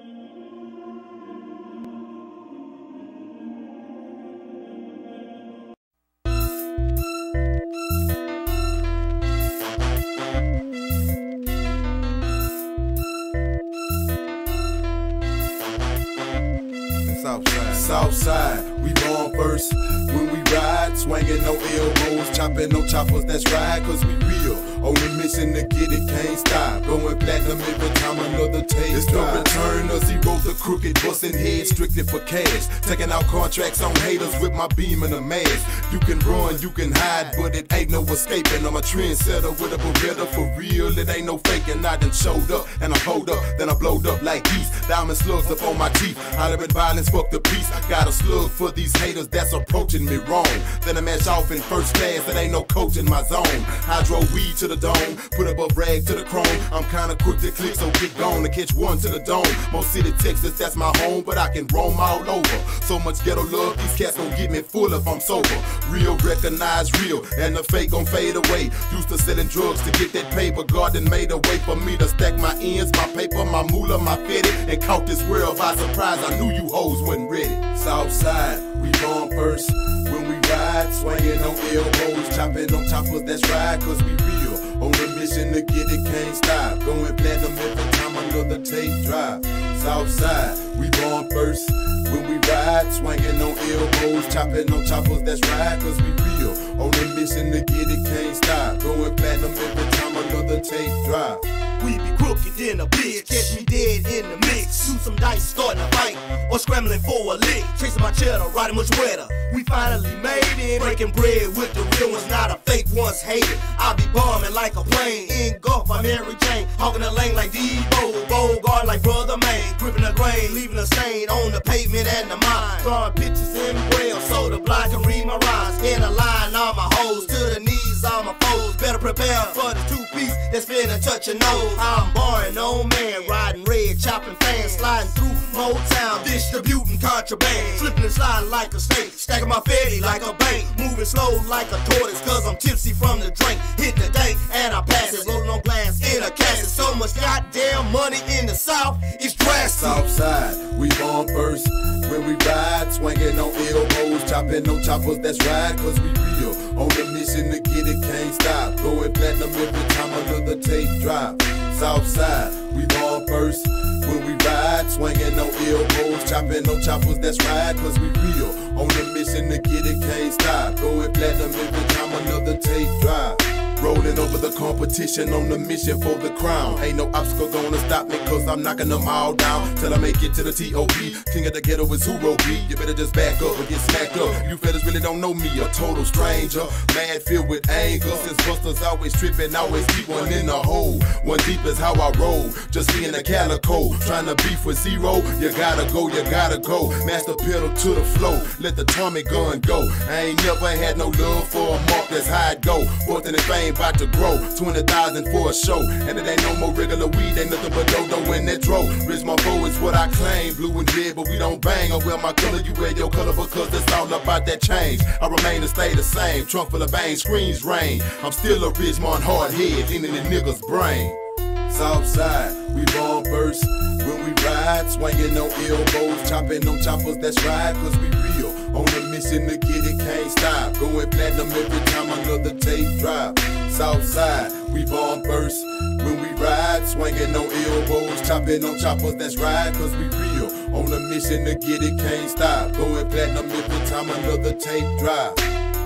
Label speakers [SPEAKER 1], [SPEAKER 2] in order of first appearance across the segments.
[SPEAKER 1] Southside, we born first when we ride, swinging no elbows, chopping no choppers, that's right, cause we real. On a mission to get it, can't stop. Going platinum every time another tape. It's no return of zero to crooked, busting heads strictly for cash. Taking out contracts on haters with my beam and a mask. You can run, you can hide, but it ain't no escaping. I'm a trendsetter with a Beretta for real, it ain't no faking. I done showed up, and I hold up, then I blowed up like geese. Diamond slugs up on my teeth, hollering violence, fuck the peace. Got a slug for these haters that's approaching me wrong. Then I match off in first class, it ain't no coach in my zone. Hydro weed to the dome, put up a rag to the chrome. I'm kinda quick to click, so get gone to catch one to the dome. Most City, Texas, that's my home, but I can roam all over. So much ghetto love, these cats gon' get me full if I'm sober. Real recognize real, and the fake gon' fade away. Used to selling drugs to get that paper, God done made a way for me to stack my ends, my paper, my moolah, my fetty, and caught this world by surprise. I knew you hoes wasn't ready. Southside, we born first when we ride, swinging on elbows, chopping on choppers, that's right, cause we real. On a mission to get it, can't stop. Going platinum every time another tape drop. Southside, we born first when we ride, swinging on elbows, chopping on choppers, that's right, cause we real. On a mission to get it, can't stop. Going platinum every time another tape drop.
[SPEAKER 2] We be crooked in a bitch, catch me dead in the mix. Shoot some dice, starting a fight, or scrambling for a lick. Chasing my cheddar, riding much wetter. We finally made it, breaking bread with the real ones, not a fake ones hated. I be bombing like a plane, engulfed by Mary Jane. Hawking the lane like Debo, Bogart like Brother Maine. Gripping the grain, leaving a stain on the pavement and the mine. Drawing pictures in braille so the blind can read my rhymes. In a line, all my hoes, to the knees, all my foes. Better prepare for the two-piece that's finna touch your nose. I'm boring, no man, riding red, chopping fans, sliding through Motown, distributing contraband, slipping and sliding like a snake, stacking my fatty like a bank, moving slow like a tortoise, cause I'm tipsy from the drink, hit the dank and I pass it, rolling on glass in a casket. So much goddamn money in the South, it's drastic.
[SPEAKER 1] Southside, we born first when we ride, swinging on elbows, chopping on choppers, that's right, cause we real. On the mission to get it, can't stop. Going platinum every time another tape drop. Southside, we born first when we ride, swinging on elbows, chopping on choppers, that's right, cause we real. On the mission to get it, can't stop. Going platinum every time another tape drop. Rolling over the competition on the mission for the crown. Ain't no obstacle gonna stop me, cause I'm knocking them all down till I make it to the T.O.P. King of the ghetto is who wrote me. You better just back up or get smacked up. You fellas really don't know me, a total stranger. Mad filled with anger, since busters always tripping, always keep one in the hole. One deep is how I roll, just me and the calico. Trying to beef with zero, you gotta go, you gotta go. Master pedal to the flow, let the Tommy gun go. I ain't never had no love for a mark, that's how it go. Fourth in the fame about to grow, 20,000 for a show. And it ain't no more regular weed, ain't nothing but dodo in that dro. Rich my foe is what I claim, blue and red, but we don't bang. I wear my color, you wear your color, because it's all about that change. I remain to stay the same, trunk full of bangs, screens rain. I'm still a Ridgemont hard head, in the nigga's brain. Southside, we born first when we ride, swinging on elbows, chopping on choppers, that's right, cause we real. On a mission to get it, can't stop. Going platinum every time another tape drop. Southside, we born first when we ride, swinging on elbows, chopping on choppers, that's right, cause we real. On a mission to get it, can't stop. Going platinum every time another tape drop.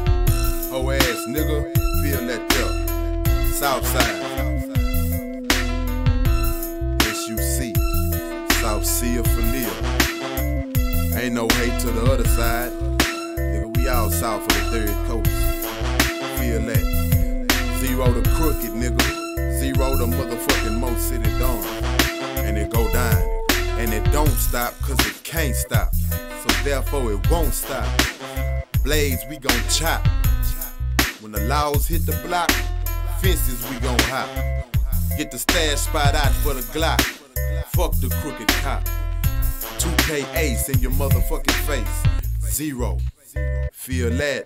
[SPEAKER 1] Oh ass nigga, feel that there. Southside. South Sea of Fanil. Ain't no hate to the other side. Nigga, we all south of the 3rd coast. Feel that. Zero the crooked, nigga. Zero the motherfucking Mo City Dawn. And it go down. And it don't stop, cause it can't stop. So therefore it won't stop. Blades, we gon' chop. When the laws hit the block, fences we gon' hop. Get the stash spot out for the Glock. Fuck the crooked cop. 2K ace in your motherfucking face. Zero. Feel that.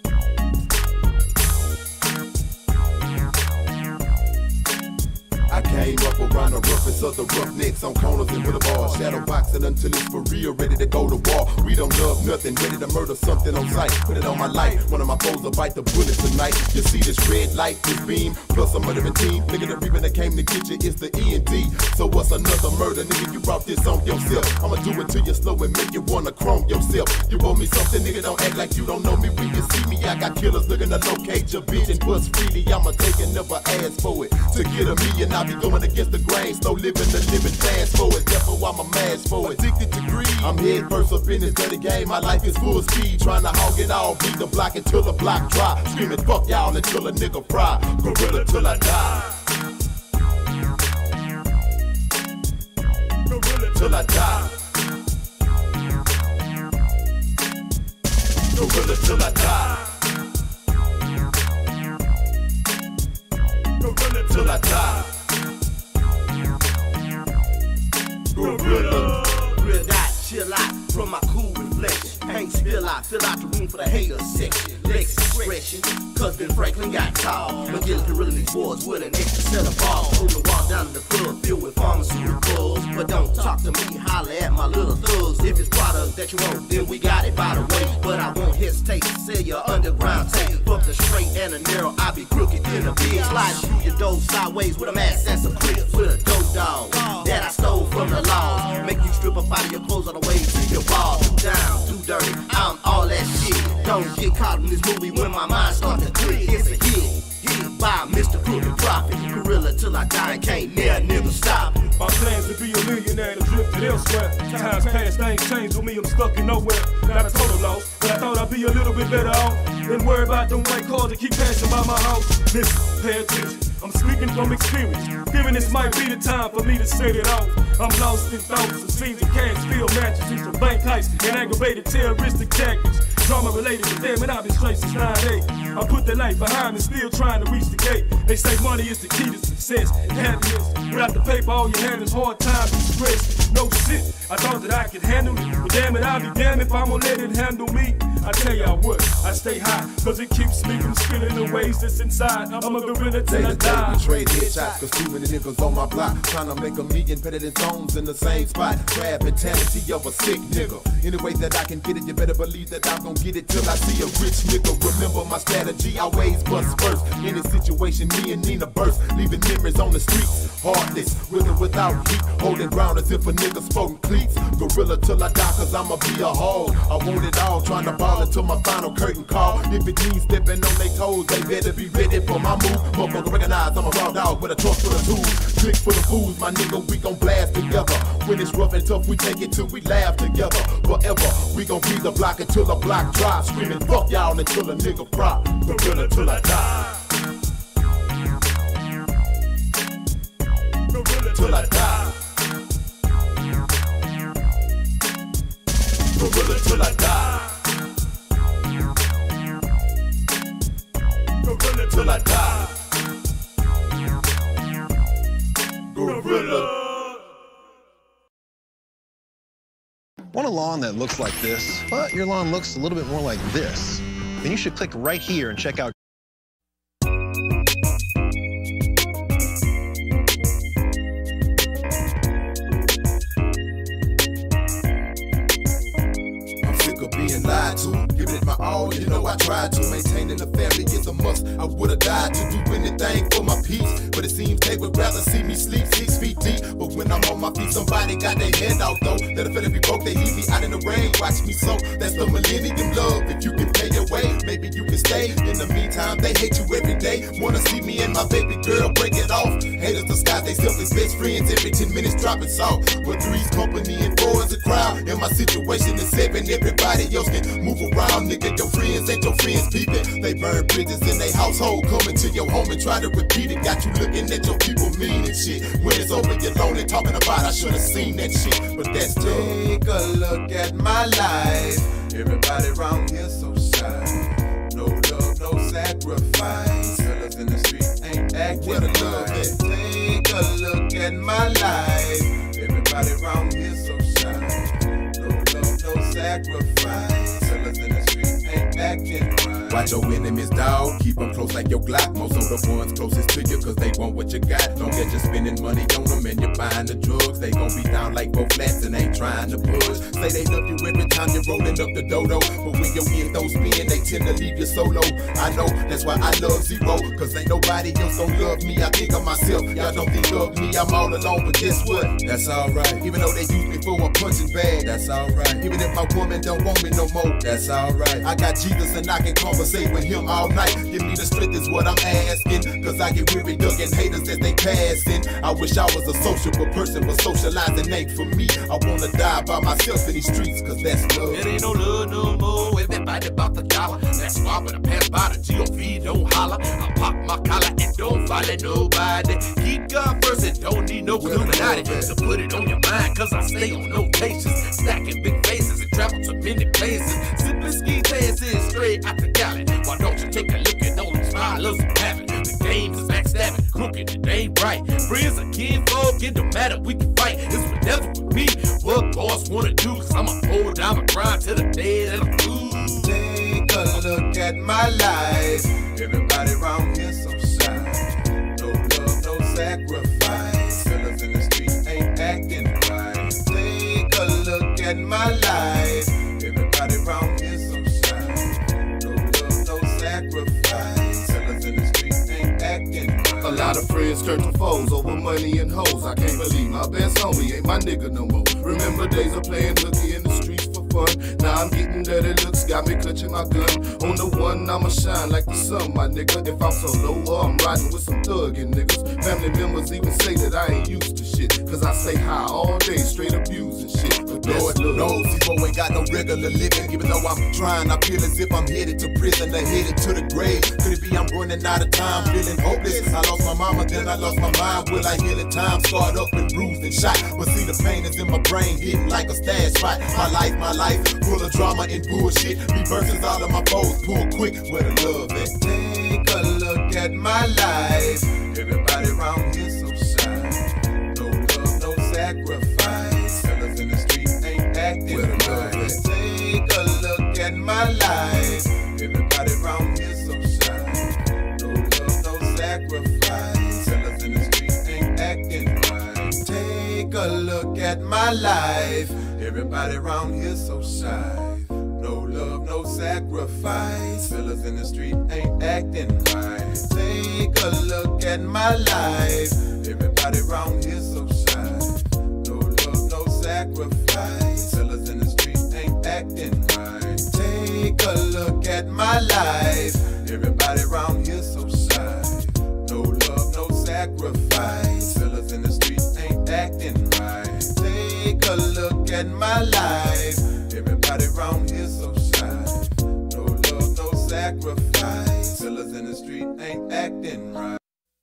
[SPEAKER 1] I roughest of the roughnecks on corners and boulevards. Shadow boxing until it's for real, ready to go to war. We don't love nothing, ready to murder something on sight. Put it on my life, one of my foes will bite the bullet tonight. You see this red light, this beam, plus a murdering team. Nigga, the reason that came to get you is the E&D. So what's another murder? Nigga, you brought this on yourself. I'ma do it to you slow and make you wanna chrome yourself. You owe me something, nigga, don't act like you don't know me. When you see me, I got killers looking to locate your bitch and bust freely. I'ma take and never ask for it. To get a million, I'll be going against the grain. Slow living, the living fast for it. Therefore, I'm a mash for it. Addicted to greed. I'm head first up in this dirty game. My life is full speed, trying to hog it all. Beat the block until the block dry. Screaming, fuck y'all until a nigga fry. Gorilla till I die. Gorilla till I die. Gorilla till I die. Gorilla till I die. Gorilla.
[SPEAKER 2] Real die, chill out from my cool reflection. Paint spill out, fill out the room for the haters section. Lex expression, cause Ben Franklin got tall. McGill can really these boys with an extra set of balls. Hold the wall down in the club filled with pharmaceuticals. But don't talk to me, holler at my little thugs. If it's product that you want, then we got it by the way. But I won't hesitate to sell your underground tape. Fuck the straight and the narrow, I be crooked in a big. Slide through your dough sideways with a mask and some clips. With a dope dog that I stole from the law. Make you strip up out of your clothes on the way to your ball. Too down, too dirty, I'm all that shit. Don't get caught in this movie when my mind starts to click. It's a hit by Mr. Crooked Prophet. Gorilla till I die and can't never nigga stop.
[SPEAKER 3] My plans to be a millionaire and drifted elsewhere. Times past, things changed with me, I'm stuck in nowhere. Not a total loss, but I thought I'd be a little bit better off than worry about them white cars that keep passing by my house. Listen, pay attention, I'm speaking from experience. Fearing this might be the time for me to set it off. I'm lost in thoughts of scenes of cash, field mattresses, from bank heists and aggravated terroristic tactics. Drama related to them, and I've been straight since 9-8. I put the life behind me, still trying to reach the gate. They say money is the key to success and happiness. Without the paper, all you have is hard times and stress. No shit, I thought that I could handle it, but damn it, I'll be damned if I'm gonna let it handle me. I tell y'all what, I stay high, cause it keeps me from spilling the ways that's inside. I'm a gorilla till I die.
[SPEAKER 1] We trade headshots, cause too many niggas on my block. Trying to make a million better than zones in the same spot. Crab mentality of a sick nigga. Any way that I can get it, you better believe that I'm gonna get it till I see a rich nigga. Remember my strategy, always bust first. In this situation, me and Nina burst, leaving memories on the streets. Heartless, with or without heat, holding ground as if a nigga sporting cleats. Gorilla till I die, cause I'ma be a hog. I want it all, trying to ball until my final curtain call. If it means stepping on their toes, they better be ready for my move. Motherfucker recognize I'm a raw dog with a trunk full of tools. Click for the fools, my nigga, we gon' blast together. When it's rough and tough, we take it till we laugh together. Forever, we gon' be the block until the block dry. Screaming, fuck y'all until a nigga prop. Gorilla till I die. Gorilla till I die. Gorilla till I die. Gorilla till I die. Gorilla.
[SPEAKER 4] Want a lawn that looks like this, but your lawn looks a little bit more like this? Then you should click right here and check out
[SPEAKER 1] being lied to, giving it my all, you know I tried to. Maintaining a family is a must. I would've died to do anything for my peace, but it seems they would rather see me sleep 6 feet deep. But when I'm on my feet, somebody got their hand out though. Let a fella be broke, they leave me out in the rain. Watch me so, that's the millennium love. If you can pay your way, maybe you can stay. In the meantime, they hate you every day. Wanna see me and my baby girl break it off. Haters disguise they self as best friends. Every 10 minutes dropping salt. But 3's company and 4 is a crowd. And my situation is 7, everybody else can move around, nigga. Your friends ain't your friends peeping. They burn bridges in their household, coming to your home and try to repeat it. Got you looking at your people mean and shit. When it's over, you're lonely talking about I should've seen that shit. But that's tough. Take a look at my life. Everybody around here so shy. No love, no sacrifice. Fellas in the street ain't acting where the love at. Take a look at my life. Everybody around here so shy. No love, no sacrifice. Fellas in the street ain't acting right. Watch your enemies, dog. Keep them close like your Glock. Most of the ones closest to you, cause they want what you got. Don't get you spending money on them and you're buying the drugs. They gon' be down like 4 flats and ain't trying to push. Say they love you every time you're rolling up the dodo, but when your windows spin, they tend to leave you solo. I know, that's why I love Zero, cause ain't nobody else gon' love me. I think of myself, y'all don't think of me. I'm all alone, but guess what? That's alright. Even though they use me for a punching bag, that's alright. Even if my woman don't want me no more, that's alright. I got Jesus and I can conversate with him all night. Give me the strength is what I'm asking, cause I get weary ducking haters as they passing. I wish I was a sociable person, but socializing ain't for me. I wanna die by myself in these streets, cause that's love.
[SPEAKER 2] It ain't no love no more, everybody about the dollar. That's why when I pass by the GOV, don't holler. I pop my collar and don't follow nobody. Keep God first and don't need no Illuminati. So put it on your mind, cause I stay on notations. Stacking big faces and travel to many places. Simply ski dancing straight out the galley. Why don't you take a look at all these smilers and have it? The games is backstabbing, crooked, it ain't right. Friends are kinfolk, it don't matter, we can fight. It's whatever with me, what boss wanna do. Cause I'ma hold down my grind till the day that I'm through.
[SPEAKER 1] Take a look at my life. Everybody around here so shy. No love, no sacrifice. Fellas in the street ain't acting right. Take a look at my life. Everybody around here so shy. No love, no sacrifice. Fellas in the street ain't acting right.
[SPEAKER 5] A lot of friends turn to foes over money and hoes. I can't believe my best homie ain't my nigga no more. Remember days of playing hooky in the streets for fun. Now I'm getting dirty looks, got me clutching my gun. On the one, I'ma shine like the sun, my nigga. If I'm so low or I'm riding with some thuggin' niggas. Family members even say that I ain't used to shit, cause I stay high all day, straight abusing shit. But
[SPEAKER 1] Lord knows Zero ain't got no regular living. Even though I'm trying, I feel as if I'm headed to prison or headed to the grave. Could it be I'm running out of time, feeling hopeless? I lost my mama, then I lost my mind. Will I heal in time? Scarred up and bruised and shot. But see, the pain is in my brain, hitting like a stash spot. My life, full of drama and bullshit. Reverses all of my foes, pull quick where the love at. Take a look at my life. Everybody around here so shy. No love, no sacrifice. Fellas in the street ain't acting right. Take a look at my life. Everybody around here so shy. No love, no sacrifice. Fellas in the street ain't acting right. Take a look at my life. Everybody around here so shy. No love, no sacrifice. Fellas in the street ain't acting right. Take a look at my life. Everybody around here so shy. No love, no sacrifice. Fellas in the street ain't acting right. Take a look at my life. Everybody around here so shy. No love, no sacrifice. Fellas in the street ain't acting right. Take a look at my life. Everybody around here so shy. No love, no sacrifice. Fellas in the street ain't acting right.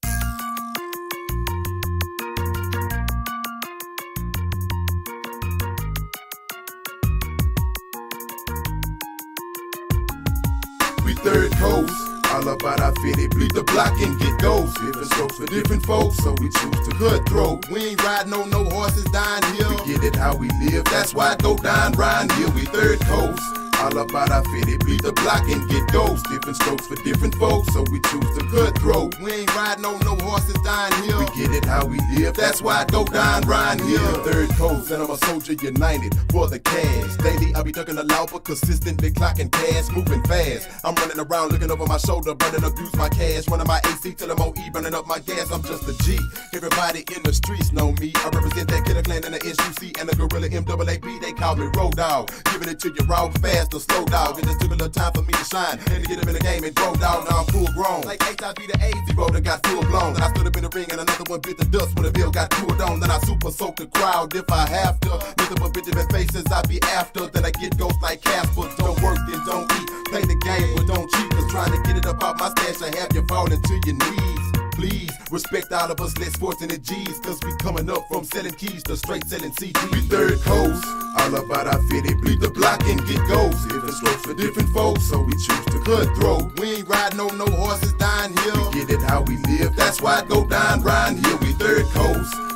[SPEAKER 1] We third coast. All about our fitty, bleed the block and get goals. Different strokes for different folks, so we choose to cutthroat. We ain't riding on no horses down here. We get it how we live, that's why I go down round here. We third coast. All about our fitty, bleed the block and get goals. Different strokes for different folks, so we choose to cutthroat. We ain't riding on no horses down here. We get it how we live, that's why I go down round here. Third coast, and I'm a soldier united for the cash. Daily I be ducking the law, but consistently clocking cash, moving fast. I'm running around looking over my shoulder, burning abuse my cash. Running my AC till I'm on E, burning up my gas. I'm just a G. Everybody in the streets know me. I represent that Killer Clan and the SUC and the Gorilla MAAB. They call me Road Dog. Giving it to you raw, fast. The slow dog. It just took a little time for me to shine and to get up in the game and grow dog. Now I'm full grown. Like HIV to AIDS, Zero that got full blown. Then I stood up in the ring and another one bit the dust when the bill got pulled on. Then I super soak the crowd if I have to. Nothing but bitches and faces I be after. Then I get ghosts like Casper. Don't work then don't eat. Play the game but don't cheat. Cause trying to get it up out my stash I have you falling to your knees. Please respect all of us less fortunate G's, cause we coming up from selling keys to straight selling CDs. We third coast, all about our fitty, bleed the block and get goals. Different strokes for different folks, so we choose to cutthroat. We ain't riding on no horses down here. We get it how we live, that's why I go down round here. We third coast,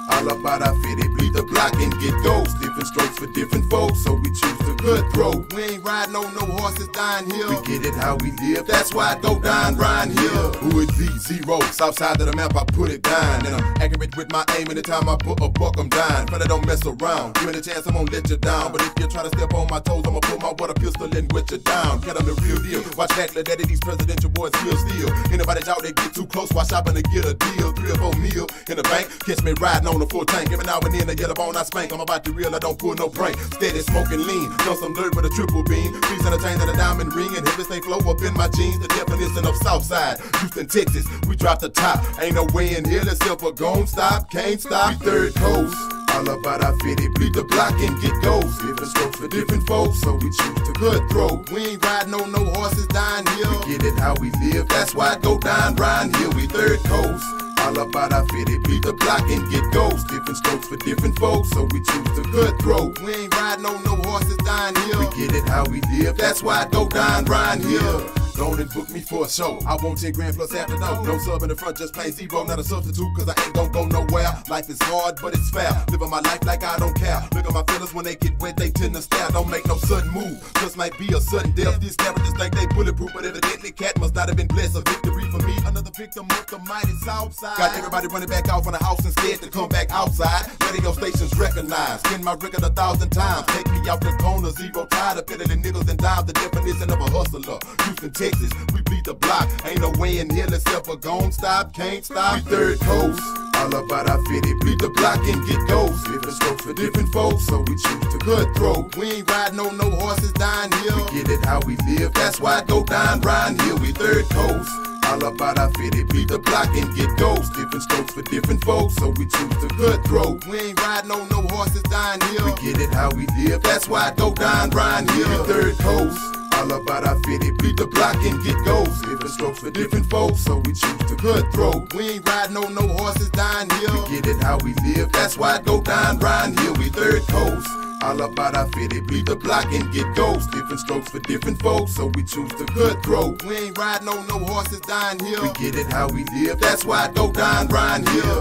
[SPEAKER 5] All about our fitty, bleed the block and get ghosts. Different strokes for different folks, so we choose to cutthroat. We ain't riding on no horses down here. We get it how we live, that's why I go down round here. Who is these zero? South side of the map, I put it down. And I'm accurate with my aim anytime I put a buck, I'm down. But I don't mess around. Give me a chance, I'm gonna let you down. But if you try to step on my toes, I'ma put my water pistol and wet you down. Get 'em the real deal. Watch back, let that these presidential boys feel still. Anybody out there get too close, watch shopping to get a deal. 3 or 4 meal in the bank. Catch me riding on a full tank. Every now and then I get up on, I spank. I'm about to real, I don't pull no prank. Steady smoking lean, done some dirt with a triple beam. Piece and a chain and a diamond ring, and heavy stay flow up in my jeans. The definition of Southside, Houston, Texas. We drop the top. Ain't no way in here except for gon' stop, can't stop. We third coast. All about our fitty, bleed the block and get ghosts. Different strokes for different folks, so we choose to cutthroat. We ain't riding on no horses down here. We get it how we live, that's why I go down round here. We third coast. All about our fitty, bleed the block and get ghosts. Different strokes for different folks, so we choose to cutthroat. We ain't riding on no horses down here. We get it how we live, that's why I go down round here. Don't and book me for a show. I want 10 grand plus after no. No sub in the front, just plain zero. Not a substitute, cause I ain't gon' go nowhere. Life is hard, but it's fair. Living my life like I don't care. Look at my feelings when they get wet, they tend to stare. Don't make no sudden move, just might be a sudden death. These characters think they bulletproof, but evidently cat must not have been blessed. A victory for me, another victim of the mighty Southside. Got everybody running back out from the house and scared to come back outside. Radio stations recognize, spin my record 1,000 times. Take me out the corner, zero tired of peddling nickels and dimes. The definition of a hustler. Houston, Texas, we bleed the block. Ain't no way in here except for gon' stop, can't stop. We third coast. All about our fitty, bleed the block and get ghosts. Different strokes for different folks, so we choose to cutthroat. We ain't riding on no horses down here. We get it how we live, that's why I go down round here. We third coast. All about our fitty, bleed the block and get ghosts. Different strokes for different folks, so we choose to cutthroat. We ain't riding on no horses down here. We get it how we live, that's why I go down round here. We third coast. All about our fitty, bleed the block and get ghosts. Different strokes for different folks, so we choose to cutthroat. We ain't riding on no horses down here. We get it how we live, that's why I go down round here. We third coast. All about our fitty, bleed the block and get ghosts. Different strokes for different folks, so we choose to cutthroat. We ain't riding on no horses down here. We get it how we live, that's why I go down round here.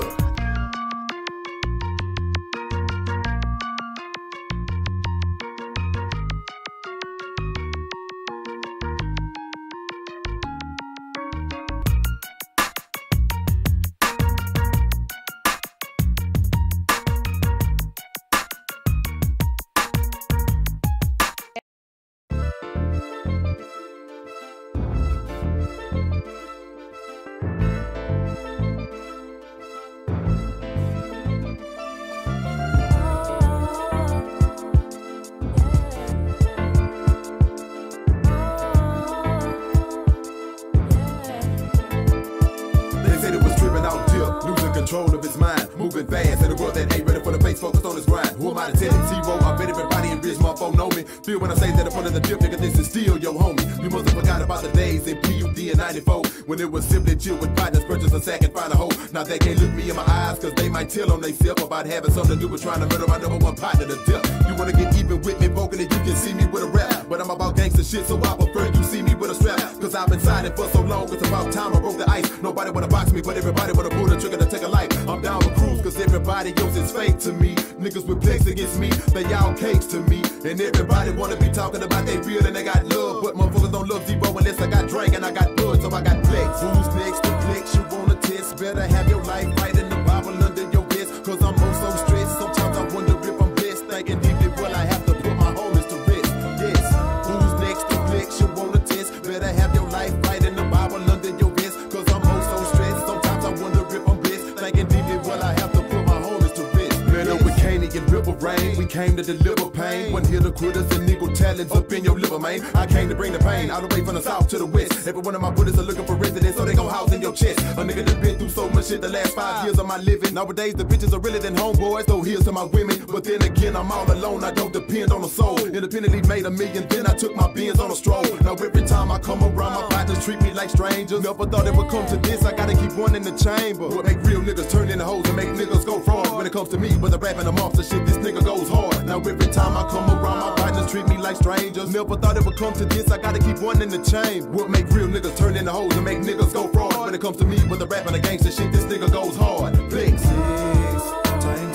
[SPEAKER 5] Control of his mind, moving fast in a world that ain't ready for the pace, focused on his grind. Who am I to tell it? Zero, I bet everybody in Ridge motherfucker know me. Feel when I say that in front of the dip, nigga, this is still your homie. You must have forgot about the days in PUD in 94, when it was simply chill with partners, purchase a sack and find a hoe. Now they can't look me in my eyes, cause they might tell on they self about having something to do with trying to murder my number one partner to death. You wanna get even with me, poking it, you can see me with a rap, but I'm about gangster shit, so I prefer you see me with a strap. Cause I've been silent for so long, it's about time I broke the ice. Nobody wanna box me, but everybody wanna pull the trigger to take a life. I'm down with cruise, cause everybody else is fake to me. Niggas with plex against me, they all cakes to me. And everybody wanna be talking about they real and they got love, but motherfuckers don't love zero unless I got drink and I got blood, so I got flex. Who's next to flex? You wanna test? Better have your life right in the Bible under your vest, cause I'm so stressed. Sometimes I wonder if I'm blessed, thinking deeply, will I have to put my homies to rest? Yes. Who's next to flex? You wanna test? Better have your life right in the Bible under your vest, cause I'm so stressed. Sometimes I wonder if I'm blessed, thinking deeply, will I have to put my homies to rest? Man, up with Caney and River Rain, we came to deliver pain. One hit of critters and nigga talents up in your liver, man. I came to bring the pain all the way from the south to the west. Every one of my bullets are looking for residence, so they gon' house in your chest. A nigga that been through so much shit the last 5 years of my living. Nowadays the bitches are realer than homeboys, so here's to my women. But then again, I'm all alone, I don't depend on a soul. Independently made $1 million, then I took my Benz on a stroll. Now every time I come around, my partners treat me like strangers. Never thought it would come to this, I gotta keep one in the chamber. What make real niggas turn into hoes and make niggas go fraud? When it comes to me, but the rap and the monster shit, this nigga goes hard. Now every time I come around, my partners treat me like strangers. Never thought it would come to this, I gotta keep one in the chamber. What make real niggas turn into hoes and make niggas go fraud? When it comes to me, but the rap and the gangster shit, this nigga goes hard. Flex.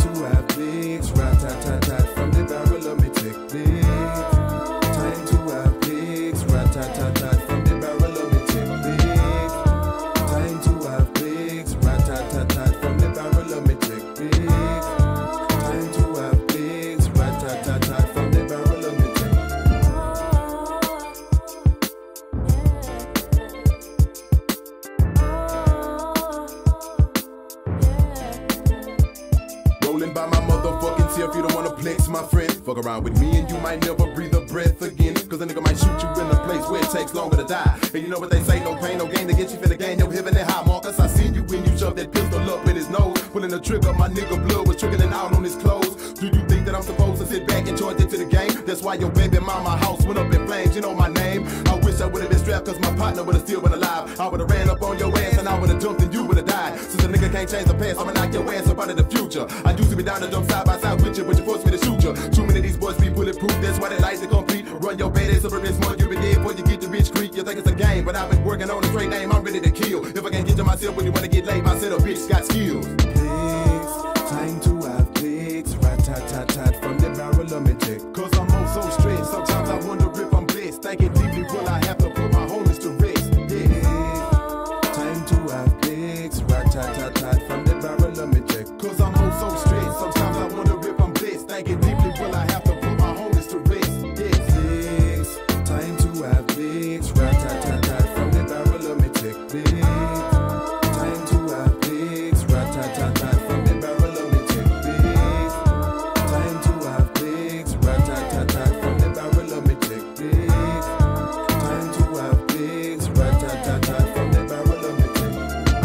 [SPEAKER 1] here if you don't wanna flex, my friend. Fuck around with me and you might never breathe a breath again. Cause a nigga might shoot you in a place where it takes longer to die. And you know what they say, no pain, no gain to get you finna gain your heavenly high. Marcus, I seen you when you shoved that pistol up in his nose. Pulling the trigger, my nigga blood was trickling out on his clothes. Do you think that I'm supposed to sit back and charge into the game? That's why your baby mama house went up in flames, you know my name. I wish I would've been strapped cause my partner would've still been alive. I would've ran up on your ass and I would've jumped and you would've died. Since a nigga can't change the past, I'ma knock your ass up out of the future. I used to be down to jump side by side with you, but you forced me to shoot you. Too many of these boys be bulletproof, that's why they like to compete. Run your bad ass up every smart, you be dead before you get to Bitch Creek. You think it's a game, but I've been working on a straight name, I'm ready to kill. If I can't get to myself when you wanna get laid, my set of bitch got skills. Pigs, time to have pigs, rat-tat-tat-tat from the barrel of me check. Cause I'm all so stressed, sometimes I wonder if I'm blessed. Thinking deeply, will I have to put my homies to rest? Yeah, time to have pigs, rat-tat-tat-tat from the barrel of me check. Cause I'm all so stressed, sometimes I wonder if I'm blessed. Thinking deeply, will I have to put my homies to rest? Yes, time to have pigs, rat-tat-tat-tat from the barrel of me check. Pigs, time to have pigs, rat-tat-tat-tat from the barrel of me check. Pigs, time to have pigs, rat-tat-tat-tat from the barrel of me check. Pigs, time to have pigs, rat-tat-tat-tat from the barrel of me check.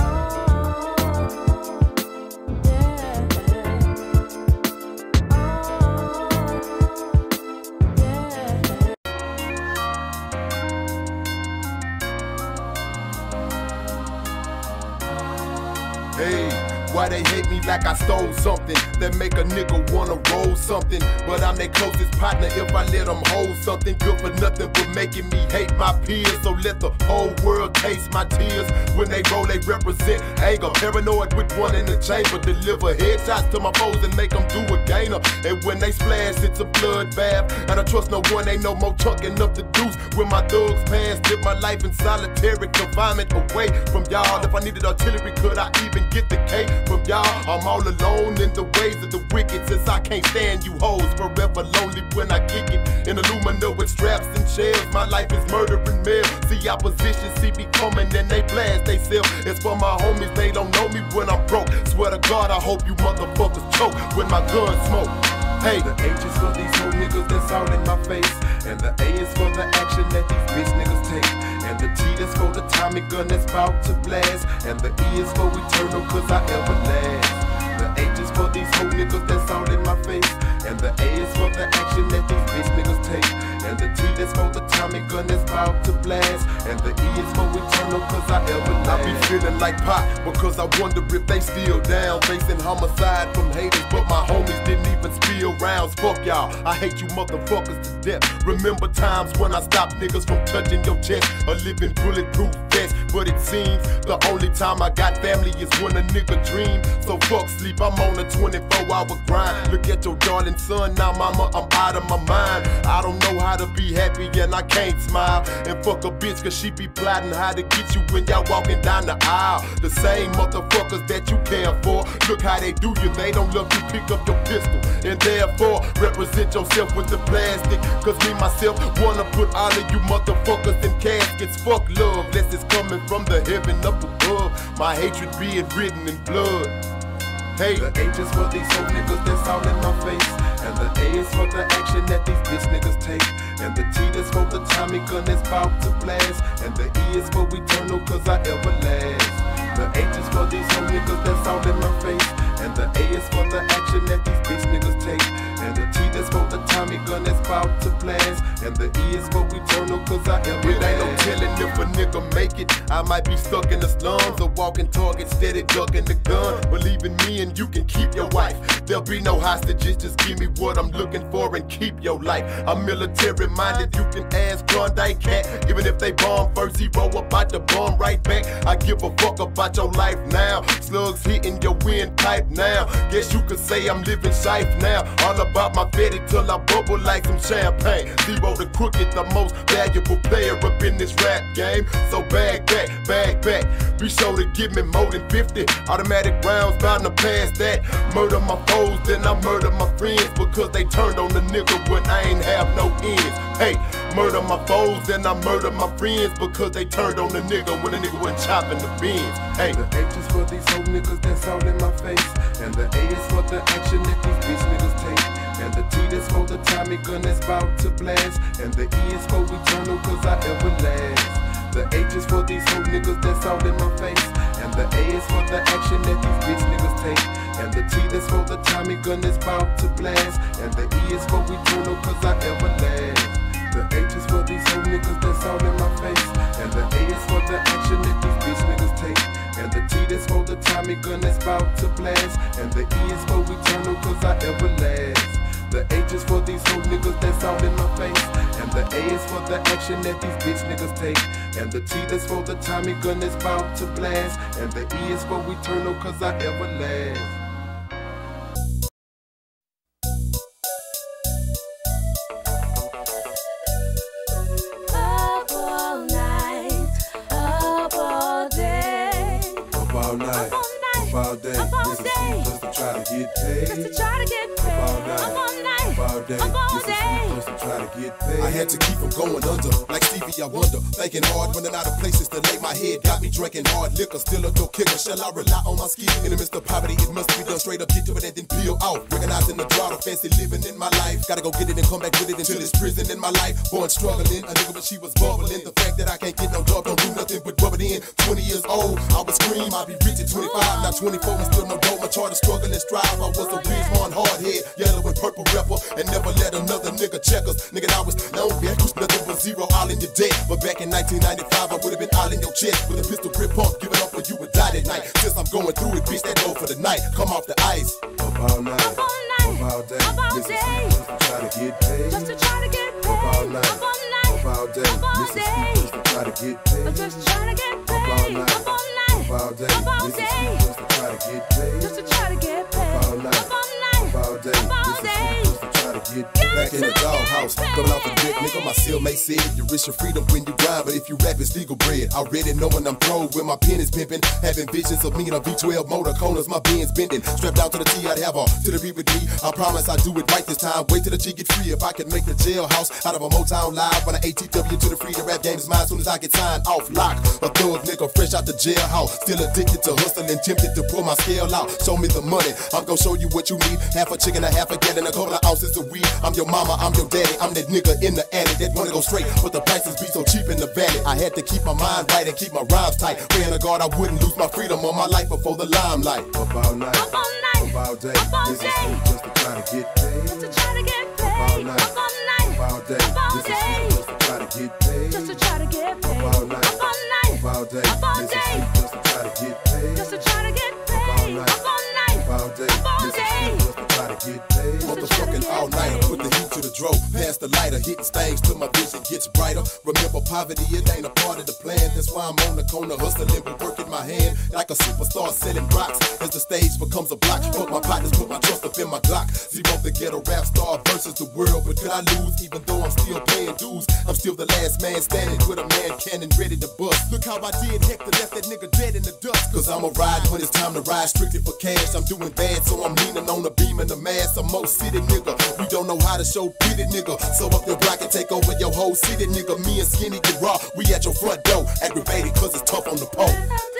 [SPEAKER 1] Hey, why they hate me like I stole something that make a nigga wanna roll something? But I'm their closest partner if I let them hold something. Good for nothing but making me hate my peers. So let the whole world taste my tears. When they roll, they represent anger. Paranoid with one in the chamber. Deliver headshots to my foes and make them do a gainer. And when they splash, it's a bloodbath. And I trust no one, ain't no more chunking up the deuce. When my thugs pass, live my life in solitary confinement away from y'all. If I needed artillery, could I even get the K from y'all? I'm all alone in the ways of the wicked. Since I can't stand you hoes, forever lonely when I kick it. In aluminum with straps and shells, my life is murder and mail. See opposition, see me coming and they blast they sell. It's for my homies, they don't know me when I'm broke. Swear to God, I hope you motherfuckers choke when my gun smoke. Hey, the H is for these whole niggas that's all in my face. And the A is for the action that these bitch niggas take. And the T is for the Tommy gun that's about to blast. And the E is for eternal cause I everlast. The H is for these whole niggas that's all in my face. And the A is for the action that these bitch niggas take. And the T is for the Tommy gun that's about to blast. And the E is for eternal cause I everlast. I be feeling like Pop because I wonder if they still down. Facing homicide from haters but my homies didn't even spill rounds. Fuck y'all, I hate you motherfuckers to death. Remember times when I stopped niggas from touching your chest. A living bulletproof vest. But it seems the only time I got family is when a nigga dream. So fuck sleep, I'm on a 24-hour grind. Look at your darling son, now mama, I'm out of my mind. I don't know how to be happy and I can't smile. And fuck a bitch cause she be plotting how to get you when y'all walking down the aisle. The same motherfuckers that you care for. Look how they do you, they don't love you, pick up your pistol. And therefore, represent yourself with the plastic. Cause me myself wanna put all of you motherfuckers in caskets. Fuck love, unless it's coming from the heaven up above. My hatred being written in blood. Hey, the H is for these whole niggas that's all in my face. And the A is for the action that these bitch niggas take. And the T is for the Tommy gun that's about to blast. And the E is for eternal cause I everlast. The H is for these whole niggas that's all in my face. And the A is for the action that these bitch niggas take. And the T is for the Tommy gun that's about to blast. And the E is for eternal cause I everlast. It ain't no telling if a nigga make it. I might be stuck in the slums or walking target steady ducking the gun. Believe in me and you can keep your wife. There'll be no hostages, just give me what I'm looking for and keep your life. I'm military minded, you can ask Klondike Cat. Even if they bomb first, he roll about the bomb right back. I give a fuck about your life now. Slugs hitting your windpipe now. Guess you could say I'm living safe now. All about my fetty till I bubble like some champagne. Zero to crooked, the most valuable player up in this rap game.
[SPEAKER 5] game. So bag back. Be sure to give me more than 50 automatic rounds, bound to pass that. Murder my foes, then I murder my friends because they turned on the nigga when I ain't have no ends. Hey, murder my foes, then I murder my friends because they turned on the nigga when the nigga wasn't chopping the beans. Hey,
[SPEAKER 1] the H is for these whole niggas that's all in my face, and the A is for the action that these bitch niggas take, and the T is for the Tommy gun that's about to blast, and the E is for eternal cause I ever last. The H is for these whole niggas that's all in my face, and the A is for the action that these bitch niggas take, and the T that's for the Tommy gun that's about to blast, and the E is for eternal cause I ever last. The H is for these whole niggas that's all in my face, and the A is for the action that these bitch niggas take, and the T that's for the Tommy gun that's about to blast, and the E is for eternal cause I ever last. The H is for these whole niggas that's all in my face, and the A is for the action that these bitch niggas take, and the T that's for the Tommy gun that's about to blast, and the E is for eternal cause I ever last.
[SPEAKER 6] Up all night, up all day,
[SPEAKER 1] Up all night, up all day,
[SPEAKER 6] up all day,
[SPEAKER 1] just to try to get paid.
[SPEAKER 6] just to try to get paid.
[SPEAKER 1] Up all night,
[SPEAKER 6] Up all night,
[SPEAKER 1] up all day,
[SPEAKER 6] up all
[SPEAKER 1] just
[SPEAKER 6] day.
[SPEAKER 1] to try to get paid.
[SPEAKER 2] I had to keep from going under, like Stevie, I wonder. Thinking hard, running out of places to lay my head. Got me drinking hard liquor, still a dope kicker. Shall I rely on my skill? In the midst of poverty, it must be done straight up. Get to it and then peel out. Recognizing the drought of fancy living in my life. Gotta go get it and come back with it until it's prison in my life. Born struggling, a nigga but she was bubbling. The fact that I can't get no job, don't do nothing but rub it in. 20 years old, I would scream, I'd be rich at 25. Now 24 and still no dope. My chart to struggle and strive. I was a Ridgemont hardhead, yellow and purple rapper, and never let another nigga check us. Nigga, I was known back, nothing but zero, all in your debt. But back in 1995, I would've been all in your chest with a pistol grip pump, giving up when you would die that night. Since I'm going through it, bitch, that go for the night. Come off the ice.
[SPEAKER 1] Up all night,
[SPEAKER 6] Up all night,
[SPEAKER 1] up all day,
[SPEAKER 6] up all
[SPEAKER 1] just
[SPEAKER 6] day.
[SPEAKER 1] to try to get paid.
[SPEAKER 6] Just to try to get paid.
[SPEAKER 1] Up all night,
[SPEAKER 6] Up all night,
[SPEAKER 1] up all day,
[SPEAKER 6] up all
[SPEAKER 1] just
[SPEAKER 6] day.
[SPEAKER 1] to try to get paid.
[SPEAKER 6] Just try to get
[SPEAKER 1] Up all
[SPEAKER 6] paid.
[SPEAKER 1] night,
[SPEAKER 6] Up all night,
[SPEAKER 1] up all day,
[SPEAKER 6] up all
[SPEAKER 1] just
[SPEAKER 6] day.
[SPEAKER 1] to try to get paid.
[SPEAKER 6] Just to try to get paid.
[SPEAKER 1] Up all night,
[SPEAKER 6] Up all night,
[SPEAKER 1] up all day,
[SPEAKER 6] up all
[SPEAKER 1] just
[SPEAKER 6] day.
[SPEAKER 1] to try to get paid.
[SPEAKER 2] Back in the doghouse, coming off the brick, nigga, my cellmate said you risk your freedom when you grind, but if you rap, it's legal bread. Already knowing I'm thrown when my pen is pimping, having visions of me in a V12 motor, corners, my Benz bending, strapped down to the T, I'd have all to the beat with me. I promise I do it right this time. Wait till the G get free. If I can make the jailhouse out of a Motown live, when I ATW to the free, the rap game is mine. Soon as I get signed off lock, a thug nigga fresh out the jailhouse, still addicted to hustling, tempted to pull my scale out. Show me the money, I'm gonna show you what you need. Half a chicken, a half a gallon, a couple of ounces of weed. I'm your mama, I'm your daddy, I'm that nigga in the alley that wanna go straight, but the prices be so cheap in the valley. I had to keep my mind right and keep my rhymes tight, praying to God I wouldn't lose my freedom or my life before the limelight.
[SPEAKER 1] Up all night,
[SPEAKER 6] Up all night,
[SPEAKER 1] up all day,
[SPEAKER 6] up all
[SPEAKER 1] just
[SPEAKER 6] day.
[SPEAKER 1] to try to get paid.
[SPEAKER 6] Just to try to get
[SPEAKER 1] Up all
[SPEAKER 6] paid.
[SPEAKER 1] night,
[SPEAKER 6] Up all night,
[SPEAKER 1] up all day,
[SPEAKER 6] up all
[SPEAKER 1] just
[SPEAKER 6] day.
[SPEAKER 1] to try to get paid.
[SPEAKER 6] Just to try to get paid.
[SPEAKER 1] Up all night,
[SPEAKER 6] Up all night,
[SPEAKER 1] up all day,
[SPEAKER 6] up all
[SPEAKER 1] just
[SPEAKER 6] day.
[SPEAKER 1] to try to get paid.
[SPEAKER 6] Just to try to get
[SPEAKER 1] all
[SPEAKER 6] paid.
[SPEAKER 1] night,
[SPEAKER 6] Up all night,
[SPEAKER 1] up all day,
[SPEAKER 6] up all
[SPEAKER 1] just
[SPEAKER 6] day.
[SPEAKER 1] to try to get paid.
[SPEAKER 2] Motherfucking all nighter, put the heat to the dro. Pass the lighter, hitting stains till my vision gets brighter. Remember, poverty, it ain't a part of the plan. That's why I'm on the corner hustling, but working my hand like a superstar selling rocks. As the stage becomes a block, fuck my partners, put my trust up in my Glock. Zero the ghetto rap star versus the world, but could I lose? Even though I'm still paying dues, I'm still the last man standing with a man cannon ready to bust. Look how I did Hector, left that nigga dead in the dust. Cause I'm a ride when it's time to ride, strictly for cash. I'm doing bad, so I'm leaning on the beam and the mass. I'm most city nigga, we don't know how to show pity nigga. So up your block and take over your whole city nigga. Me and Skinny get raw, we at your front door, aggravated cause it's tough on the pole.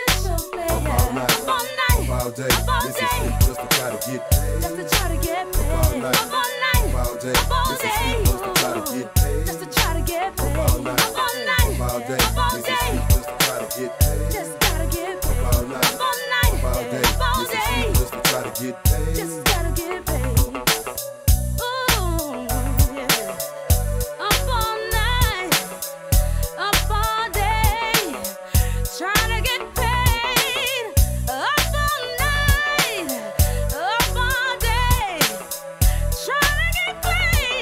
[SPEAKER 1] Up all night,
[SPEAKER 6] Up all night,
[SPEAKER 1] up all day,
[SPEAKER 6] up all
[SPEAKER 1] this
[SPEAKER 6] day.
[SPEAKER 1] is just to try to get paid.
[SPEAKER 6] Just to try to get paid.
[SPEAKER 1] Up all night,
[SPEAKER 6] Up all night,
[SPEAKER 1] up all day,
[SPEAKER 6] up all
[SPEAKER 1] this
[SPEAKER 6] day.
[SPEAKER 1] is just to try to get paid.
[SPEAKER 6] Just to try to get paid.
[SPEAKER 1] Up all night,
[SPEAKER 6] Up all night,
[SPEAKER 1] up all day,
[SPEAKER 6] up all
[SPEAKER 1] this
[SPEAKER 6] day.
[SPEAKER 1] is just to try to get paid.
[SPEAKER 6] Just gotta get paid.
[SPEAKER 1] Up all night,
[SPEAKER 6] Up all night,
[SPEAKER 1] up all day,
[SPEAKER 6] up all
[SPEAKER 1] this
[SPEAKER 6] day.
[SPEAKER 1] is just to try to get paid.
[SPEAKER 6] Just gotta get paid. Ooh, yeah. Up all night, up all day, trying to get paid. Up all night, up all day, trying to get paid.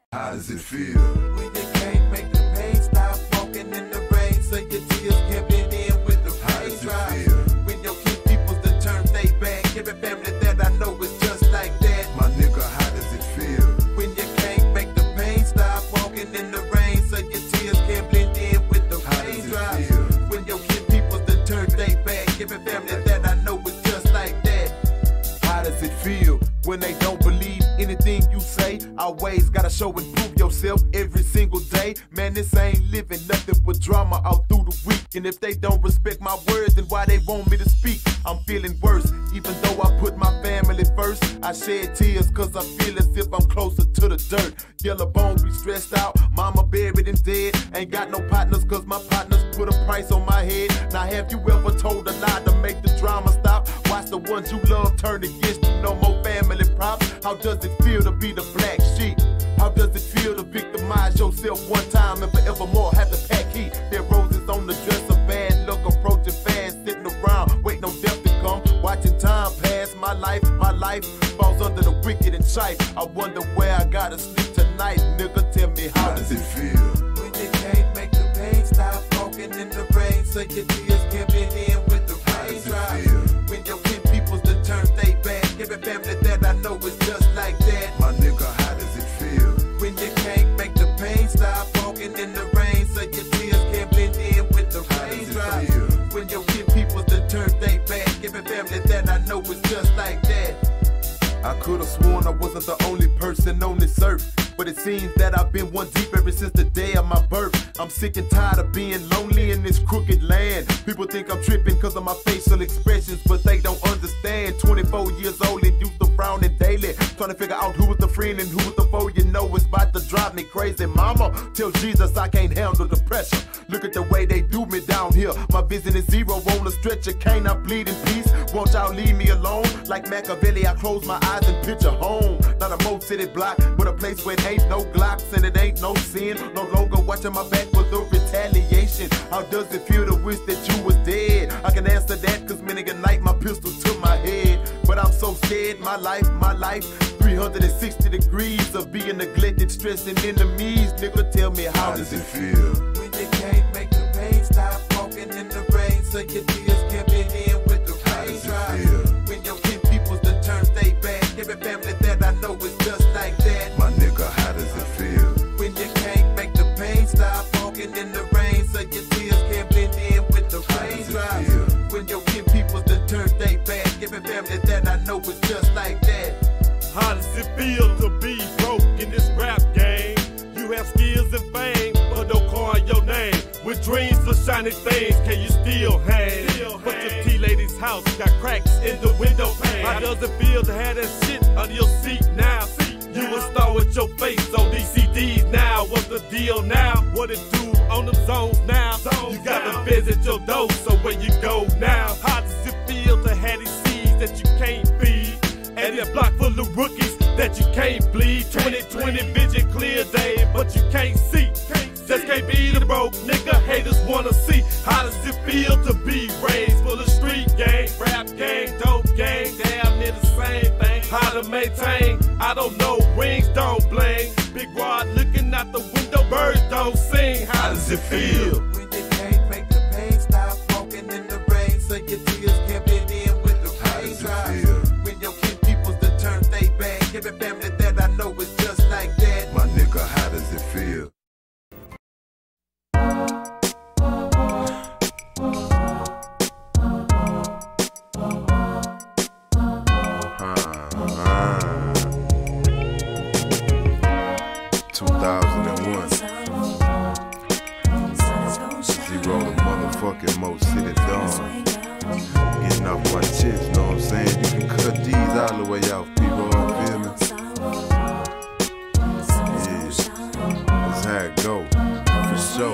[SPEAKER 5] How does it feel?
[SPEAKER 1] When you can't make the pain stop, walking in the rain, so your tears can't blend in with the pain drop. When your kid people's to turn they back, every family that I know is just like that.
[SPEAKER 5] My nigga, how does it feel?
[SPEAKER 1] When you can't make the pain stop, walking in the rain, so your tears can't blend in with the pain drop. When your kid people's to turn they back, every family that I know is just like that.
[SPEAKER 5] How does it feel when they don't believe anything you say? Always gotta show and prove yourself every single day. Man, this ain't living nothing but drama all through the week. And if they don't respect my words, then why they want me to speak? I'm feeling worse, even though I put my family first. I shed tears cause I feel as if I'm closer to the dirt. Yellow bones be stressed out, mama buried and dead. Ain't got no partners cause my partners put a price on my head. Now have you ever told a lie to make the drama stop? Watch the ones you love turn against you, no more family props. How does it feel to be the black sheep? How does it feel to victimize yourself one time and forevermore have to pack heat? There roses on the dresser, bad luck approaching fast, sitting around, waiting on death to come, watching time pass. My life falls under the wicked and chife. I wonder where I gotta sleep tonight, nigga, tell me how does it feel?
[SPEAKER 1] When you can't make the pain stop, walking in the rain, so your tears can't blend in with the pain drop. When your kid people's to turn they back, every family that I know is just like that.
[SPEAKER 5] My nigga, how does it feel?
[SPEAKER 1] When you can't make the pain stop, walking in the rain, so your tears can't blend in with the pain drop. When your kid people's to turn they back, every family that I know is just like that.
[SPEAKER 5] I could've sworn I wasn't the only person on this earth, but it seems that I've been one deep ever since the day of my birth. I'm sick and tired of being lonely in this crooked land. People think I'm tripping cause of my facial expressions, but they don't understand. 24 years old and used to frowning daily, trying to figure out who was the friend and who was the foe. You know it's about to drive me crazy. Mama, tell Jesus I can't handle the pressure. Look at the way they do me down here. My vision is zero on the stretcher. Can't I bleed in peace? Won't y'all leave me alone? Like Machiavelli, I close my eyes and picture home. Not a Mo City block, but a place where it ain't no Glocks and it ain't no sin. No longer watching my back for the retaliation. How does it feel to wish that you was dead? I can answer that cause many a night my pistol to my head. But I'm so scared, my life, 360 degrees of being neglected, stressing enemies. Nigga, tell me how does it feel?
[SPEAKER 1] When you can't make the pain stop, walking in the rain, so your tears can't blend in with the pain drop. When your kid people's to turn they back, every family that I know is just like that.
[SPEAKER 5] My nigga, how does it feel?
[SPEAKER 1] When you can't make the pain stop, walking in the rain, so your tears can't blend in with the pain drop. When your kid people's to turn they back, every family that I know is just like that.
[SPEAKER 3] How does it feel to be broke in this rap game? You have skills and fame, but no car in your name. With dreams of shiny things, can you still hang? But your T-lady's house got cracks in the window pane. How does it feel to have that shit under your seat now? You a star with your face on these CDs now. What's the deal now? What it do on them zones now? You gotta visit your door, so where you go now? How does it feel to have these seeds that you can't feed? And a block full of rookies that you can't bleed. 2020 vision clear day, but you can't see. Just can't be the broke nigga haters wanna see. How does it feel to be raised full of street gang, rap gang, dope gang, damn near the same thing. How to maintain, I don't know, rings don't bling. Big rod looking out the window, birds don't sing. How does it feel?
[SPEAKER 1] When you can't make the pain stop, walking in the rain, so your tears can't blend in with the pain drop. When your kid people's to turn they back, every family that I know is just like that.
[SPEAKER 5] My nigga, how does it feel? Fucking Mo City Dawn. Getting off my chips, know what I'm saying? You can cut these all the way off, people, feel me? Yeah, that's how it go, for sure.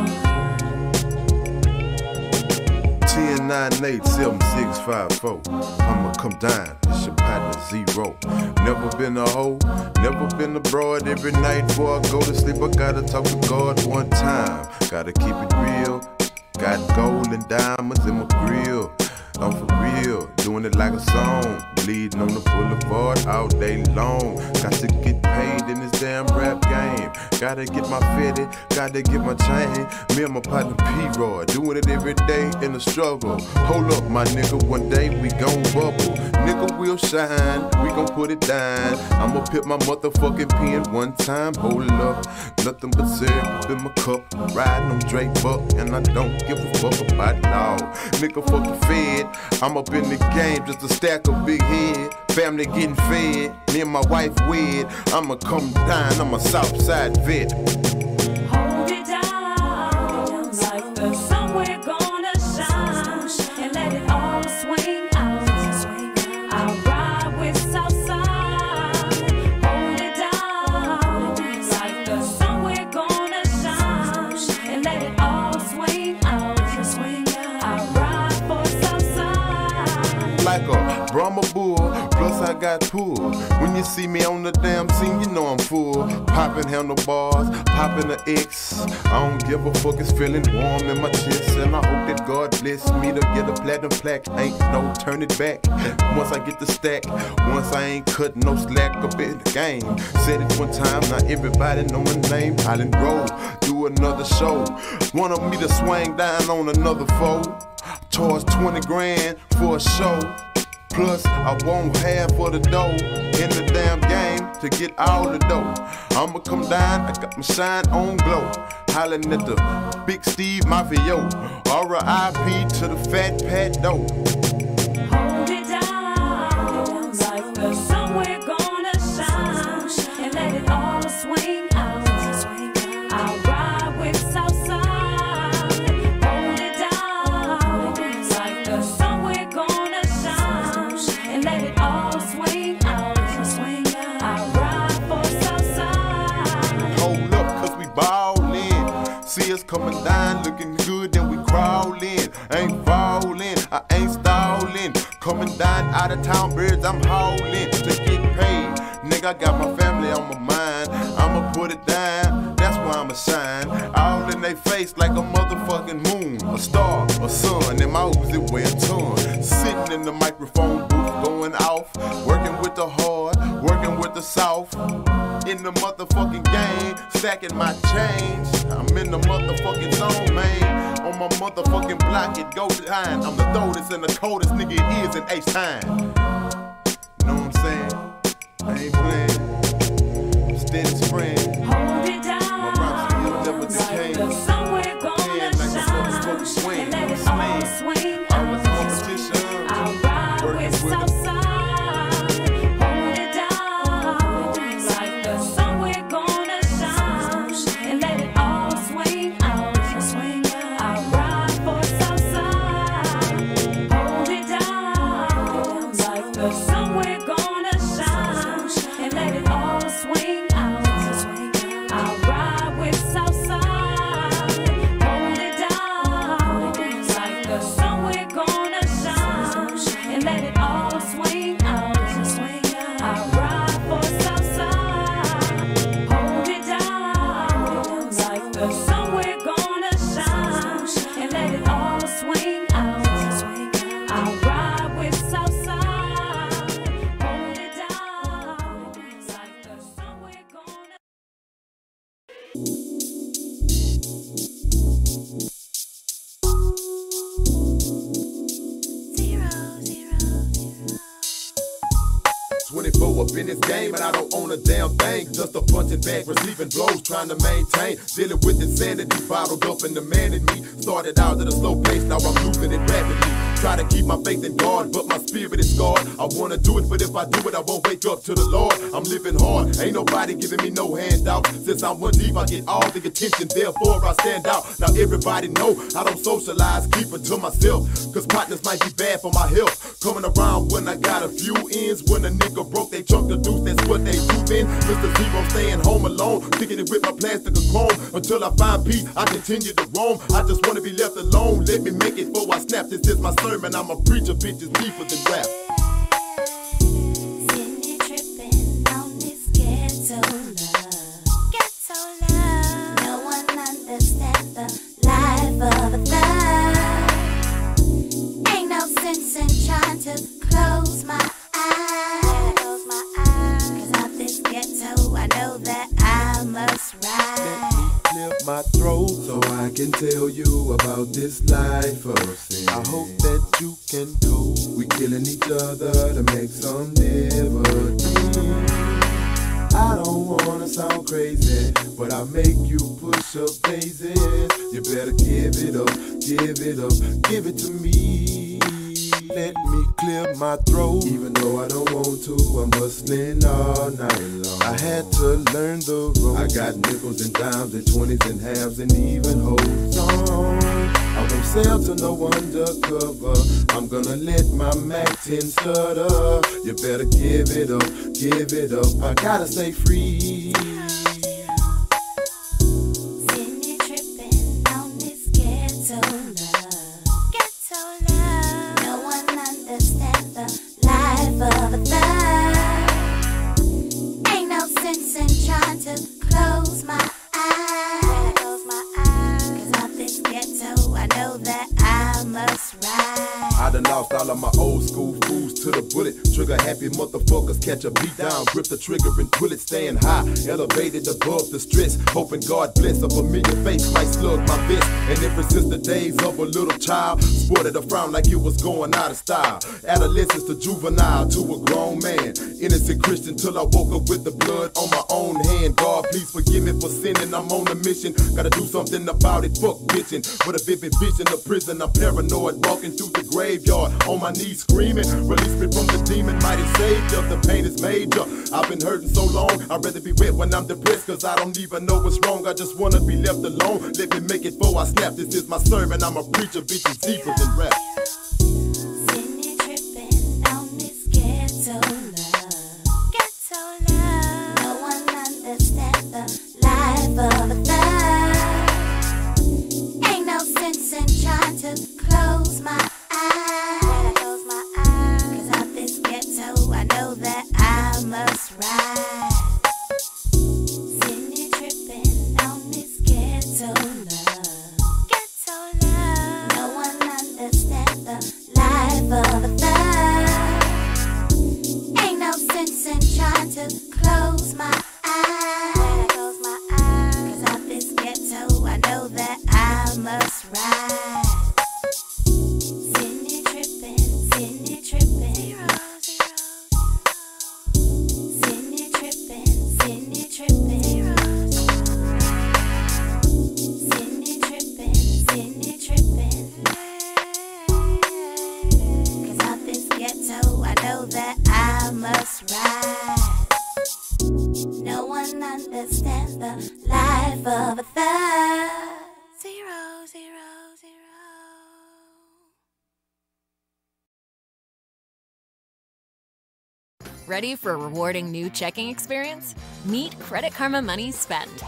[SPEAKER 5] 10-9-8-7-6-5-4. I'ma come down, it's your partner Zero. Never been a hoe, never been abroad. Every night before I go to sleep, I gotta talk to God one time. Gotta keep it real. Got gold and diamonds in my grill. Oh, for real, doing it like a song. Bleeding on the boulevard all day long. Got to get paid in this damn rap game. Gotta get my fitted, gotta get my chain. Me and my partner P-Roy, doing it every day in the struggle. Hold up, my nigga, one day we gon' bubble. Nigga, we'll shine, we gon' put it down. I'ma put my motherfucking pen one time. Hold up, nothing but syrup in my cup. Riding on Drake Buck, and I don't give a fuck about law. Nigga, fucking fed. I'm up in the game just to stack a big head. Family getting fed, me and my wife wed. I'ma come down, I'm a Southside vet.
[SPEAKER 6] Hold it down, like the sun we're gonna shine, and let it all swing out. I'll ride with Southside. Hold it down, like the sun we're gonna shine, and let it all swing out. I'll ride for Southside.
[SPEAKER 5] Like a Brahma bull, plus I got pull. When you see me on the damn scene, you know I'm full. Popping handlebars, popping the X. I don't give a fuck, it's feeling warm in my chest. And I hope that God bless me to get a platinum plaque. Ain't no turn it back. Once I get the stack, once I ain't cutting no slack up in the game. Said it one time, now everybody know my name. Island Roll, do another show. Wanted me to swing down on another foe. Charge 20 grand for a show. Plus, I won't have for the dough in the damn game to get all the dough. I'ma come down, I got my shine on glow. Hollin' at the Big Steve Mafio. R.I.P. to the Fat Pat Doe.
[SPEAKER 6] Hold it down, like the sun we're gonna shine, and let it all swing out. I'll ride with Southside. Hold it down, like the sun we're gonna shine, and let it all swing out. I'll ride for Southside.
[SPEAKER 5] Hold up, cause we ballin'. See us coming down, looking good, then we crawlin'. Ain't fallin', I ain't stallin'. Coming down out of town, birds, I'm haulin' to get paid. Nigga, I got my family on my mind. I'ma put it down, that's why I'ma shine. All in they face like a motherfucking moon, a star, a sun, and my Uzi wear a ton. Sitting in the microphone booth, going off, working with the hard, working with the soft. In the motherfucking game, stacking my change. I'm in the motherfucking zone, man. On my motherfucking block, it goes behind. I'm the throatest and the coldest nigga it is in H-time. Know what I'm saying? I ain't playing. I'm steady spraying.
[SPEAKER 6] Hold it down,
[SPEAKER 5] My rocks will never decay.
[SPEAKER 6] like the sun we're gonna
[SPEAKER 5] Like a motherfucking
[SPEAKER 6] shine,
[SPEAKER 5] swing.
[SPEAKER 6] and let it all swing
[SPEAKER 5] I
[SPEAKER 6] out.
[SPEAKER 5] was competition.
[SPEAKER 6] I'll ride
[SPEAKER 5] Working
[SPEAKER 6] with
[SPEAKER 5] with
[SPEAKER 6] Southside. Hold it down, like the sun we're gonna shine, and let it all swing out. I'll ride for Southside. Hold it down, like the sun we're gonna shine, and let it all swing out. I'll ride with Southside. Hold it down, like the sun we're gonna shine, and let it all swing out. I'll ride for Southside. Hold it down, like the sun we're gonna shine, and let it all swing out. I'll ride with Southside. Hold it down, like the sun we're gonna. Zero, zero, zero.
[SPEAKER 1] 24 up in this game and I don't own a damn thing. Just a punching bag, receiving blows, trying to maintain. Dealing with insanity, bottled up in the man in me. Started out at a slow pace, now I'm losing it rapidly. Try to keep my faith in God, but my spirit is scarred. I wanna do it, but if I do it, I won't wake up to the Lord. I'm living hard, ain't nobody giving me no handout. Since I'm one deep, I get all the attention, therefore I stand out. Now everybody know I don't socialize, keep it to myself. Cause partners might be bad for my health. Coming around when I got a few ends. When a nigga broke, they chunk the deuce, that's what they do then. Mr. Zero staying home alone, kicking it with my plastic of chrome. Until I find peace, I continue to roam. I just wanna be left alone, let me make it before I snap. This is my sermon, I'm a preacher, bitches deeper than rap.
[SPEAKER 6] Sitting here tripping on this ghetto love. Ghetto love. No one understands the life of a thug. Ain't no sense
[SPEAKER 1] I can tell you about this life of sin. I hope that you can go. We killing each other to make some liberty. I don't wanna sound crazy, but I make you push up phases. You better give it up, give it up, give it to me. Let me clear my throat. Even though I don't want to, I'm hustling all night long. I had to learn the ropes. I got nickels and dimes and 20s and halves and even hoes on. I won't sell to no undercover. I'm gonna let my Mac 10 stutter. You better give it up, give it up. I gotta stay free. I done lost all of my old school fools to the bullet. Trigger happy motherfuckers catch a beat down, grip the trigger and pull it, staying high, elevated above the stress, hoping God bless. A familiar face might slug my vest. And ever since the days of a little child, sported a frown like it was going out of style. Adolescence to juvenile to a grown man, innocent Christian till I woke up with the blood on my own hand. God please forgive me for sinning, I'm on a mission, gotta do something about it, fuck bitching. With a vivid vision of prison, I'm paranoid, walking through the graveyard on my knees screaming, release me from the demon, mighty savior, the pain is major. I've been hurting so long, I'd rather be wet when I'm depressed, cause I don't even know what's wrong, I just wanna be left alone. Let me make it before I snap, this is my sermon, I'm a preacher, bitches deeper than rap.
[SPEAKER 7] Sitting here tripping on this ghetto love. Ghetto love. No one understands the life of a thug. Ain't no sense in trying to close my eyes. Close my eyes. Cause out this ghetto, I know that I must rise. Sitting here tripping on this ghetto love. Ghetto love. No one understands the life of a thug. Ain't no sense in trying to close my eyes. Close my eyes. Cause out this ghetto, I know that I must rise. Sitting here tripping, sitting here tripping. Zero, zero. Sitting here tripping, sitting here tripping. Zero, zero. Sitting here tripping, sitting here tripping. Cause out this ghetto, I know that I must rise. No one understands the life of a thug. Zero, zero, zero.
[SPEAKER 8] Ready for a rewarding new checking experience? Meet Credit Karma Money Spend.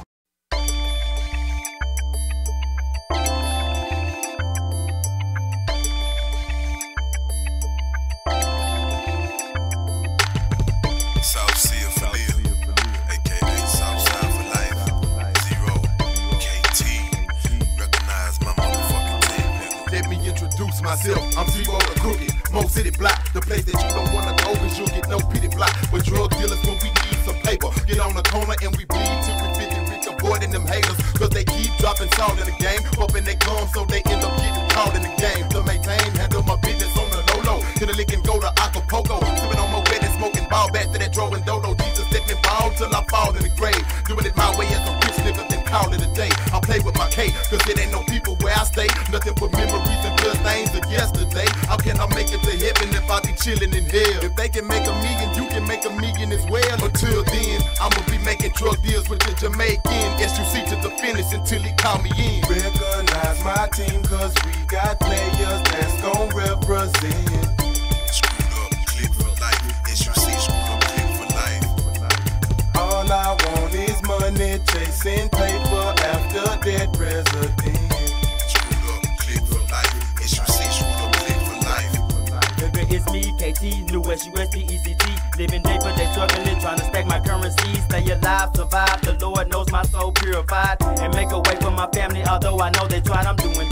[SPEAKER 9] South Sea for live, aka Southside for life. Zero, KT, recognize my motherfucking team, nigga.
[SPEAKER 1] Let me introduce myself, I'm Zero the Crooked, Mo City Block, the place that you don't wanna go cause you'll get no pity block. With drug dealers when we need some paper, get on the corner and we bleed till we 50 rich, avoiding them haters, cause they keep dropping salt in the game, hoping they come so they end up getting caught in the game. To maintain, handle my business on the low-low, hit a lick and go to Acapulco, sipping on my wet and smoking ball back to that dro and dodo. Jesus let me fall till I fall in the grave, doing it my way as a rich nigga, then call it a day. I play with my K, cause it ain't no people where I stay, nothing but memories and good things of yesterday. How can I make it to heaven if I be chilling in hell? If they can make a million, you can make a million as well. Until then, I'ma be making drug deals with the Jamaican, SUC to the finish until he call me in. Recognize my team cause we got players that's gon' represent.
[SPEAKER 9] Screwed up, click for life. SUC screwed up, click for life.
[SPEAKER 1] All I want is money, chasing paper after dead president.
[SPEAKER 9] Screwed up, click for life. SUC screwed up, click for life.
[SPEAKER 10] Baby, it's me, KT, new SUSD, ECT. Living day for day, struggling, trying to stack my currency. Stay alive, survive, the Lord knows my soul purified. And make a way for my family, although I know they tried, I'm doing bad.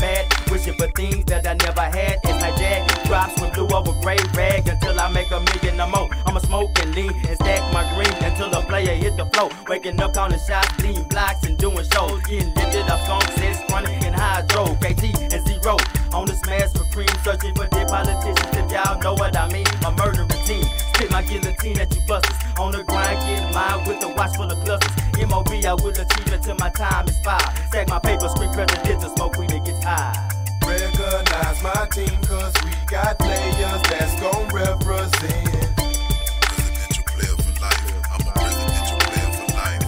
[SPEAKER 10] Wishing for things that I never had. It's like that. Drops with blue over gray rag until I make a million or more. I'ma smoke and lean and stack my green until the player hit the floor. Waking up calling shots, bleeding blocks and doing shows. Getting lifted up, skunk, sets, chronic and hydro. KT and zero. On the smash for cream, searching for dead politicians. If y'all know what I mean, a murder routine. Spit my guillotine at you busters. On the grind, get mine with a watch full of clusters. MOB, I will achieve it till my time expired. Stack my paper, screen presidential, smoke weed and get high.
[SPEAKER 5] Recognize my team, cause we got players that's gon' represent.
[SPEAKER 9] Presidential player for life. I'm a presidential player for life.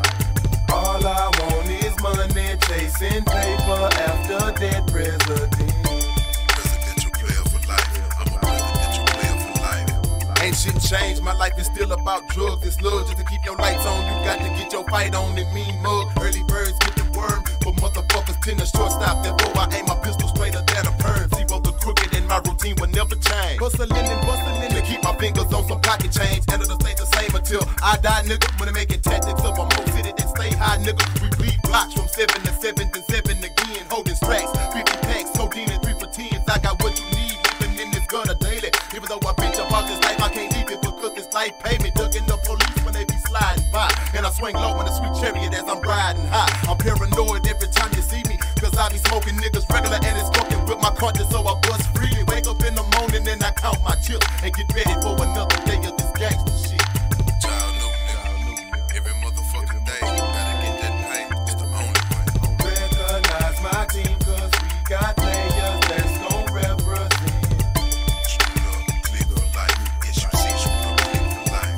[SPEAKER 5] All I want is money, chasing paper after dead president.
[SPEAKER 9] Presidential player for life. I'm a presidential player for life.
[SPEAKER 1] Ain't shit changed, my life is still about drugs. It's love just to keep your lights on. You got to get your fight on and mean mug. Early birds get the worm, but motherfuckers tend to shortstop. Therefore I aim my pistol straighter than a perm. Zero the crooked and my routine will never change. Hustling and bustling to keep my fingers on some pocket change. And it'll stay the same until I die, nigga. When they making tactics of a more city that stay high, nigga. We bleed blocks from 7 to 7 to 7 again. Holding stracks, 50 packs, codeine and 3 for 10s. I got what you need, living in this gutter daily. Even though I bitch about this life, I can't leave it because this life pay me. Ducking the police when they be sliding by. And I swing low in a sweet chariot as I'm riding high. I'm paranoid every time you see me, cause I be smoking niggas regular and it's fucking with my conscience, so I bust freely. Wake up in the morning and I count my chips and get ready for another day of this gangster shit.
[SPEAKER 9] Child new nigga. Every motherfucking day, gotta get that pay. It's the only way.
[SPEAKER 5] Recognize my team, cause we got players that's gon' represent.
[SPEAKER 9] Screwed up, clear up life. SUC, screwed up, clear for life.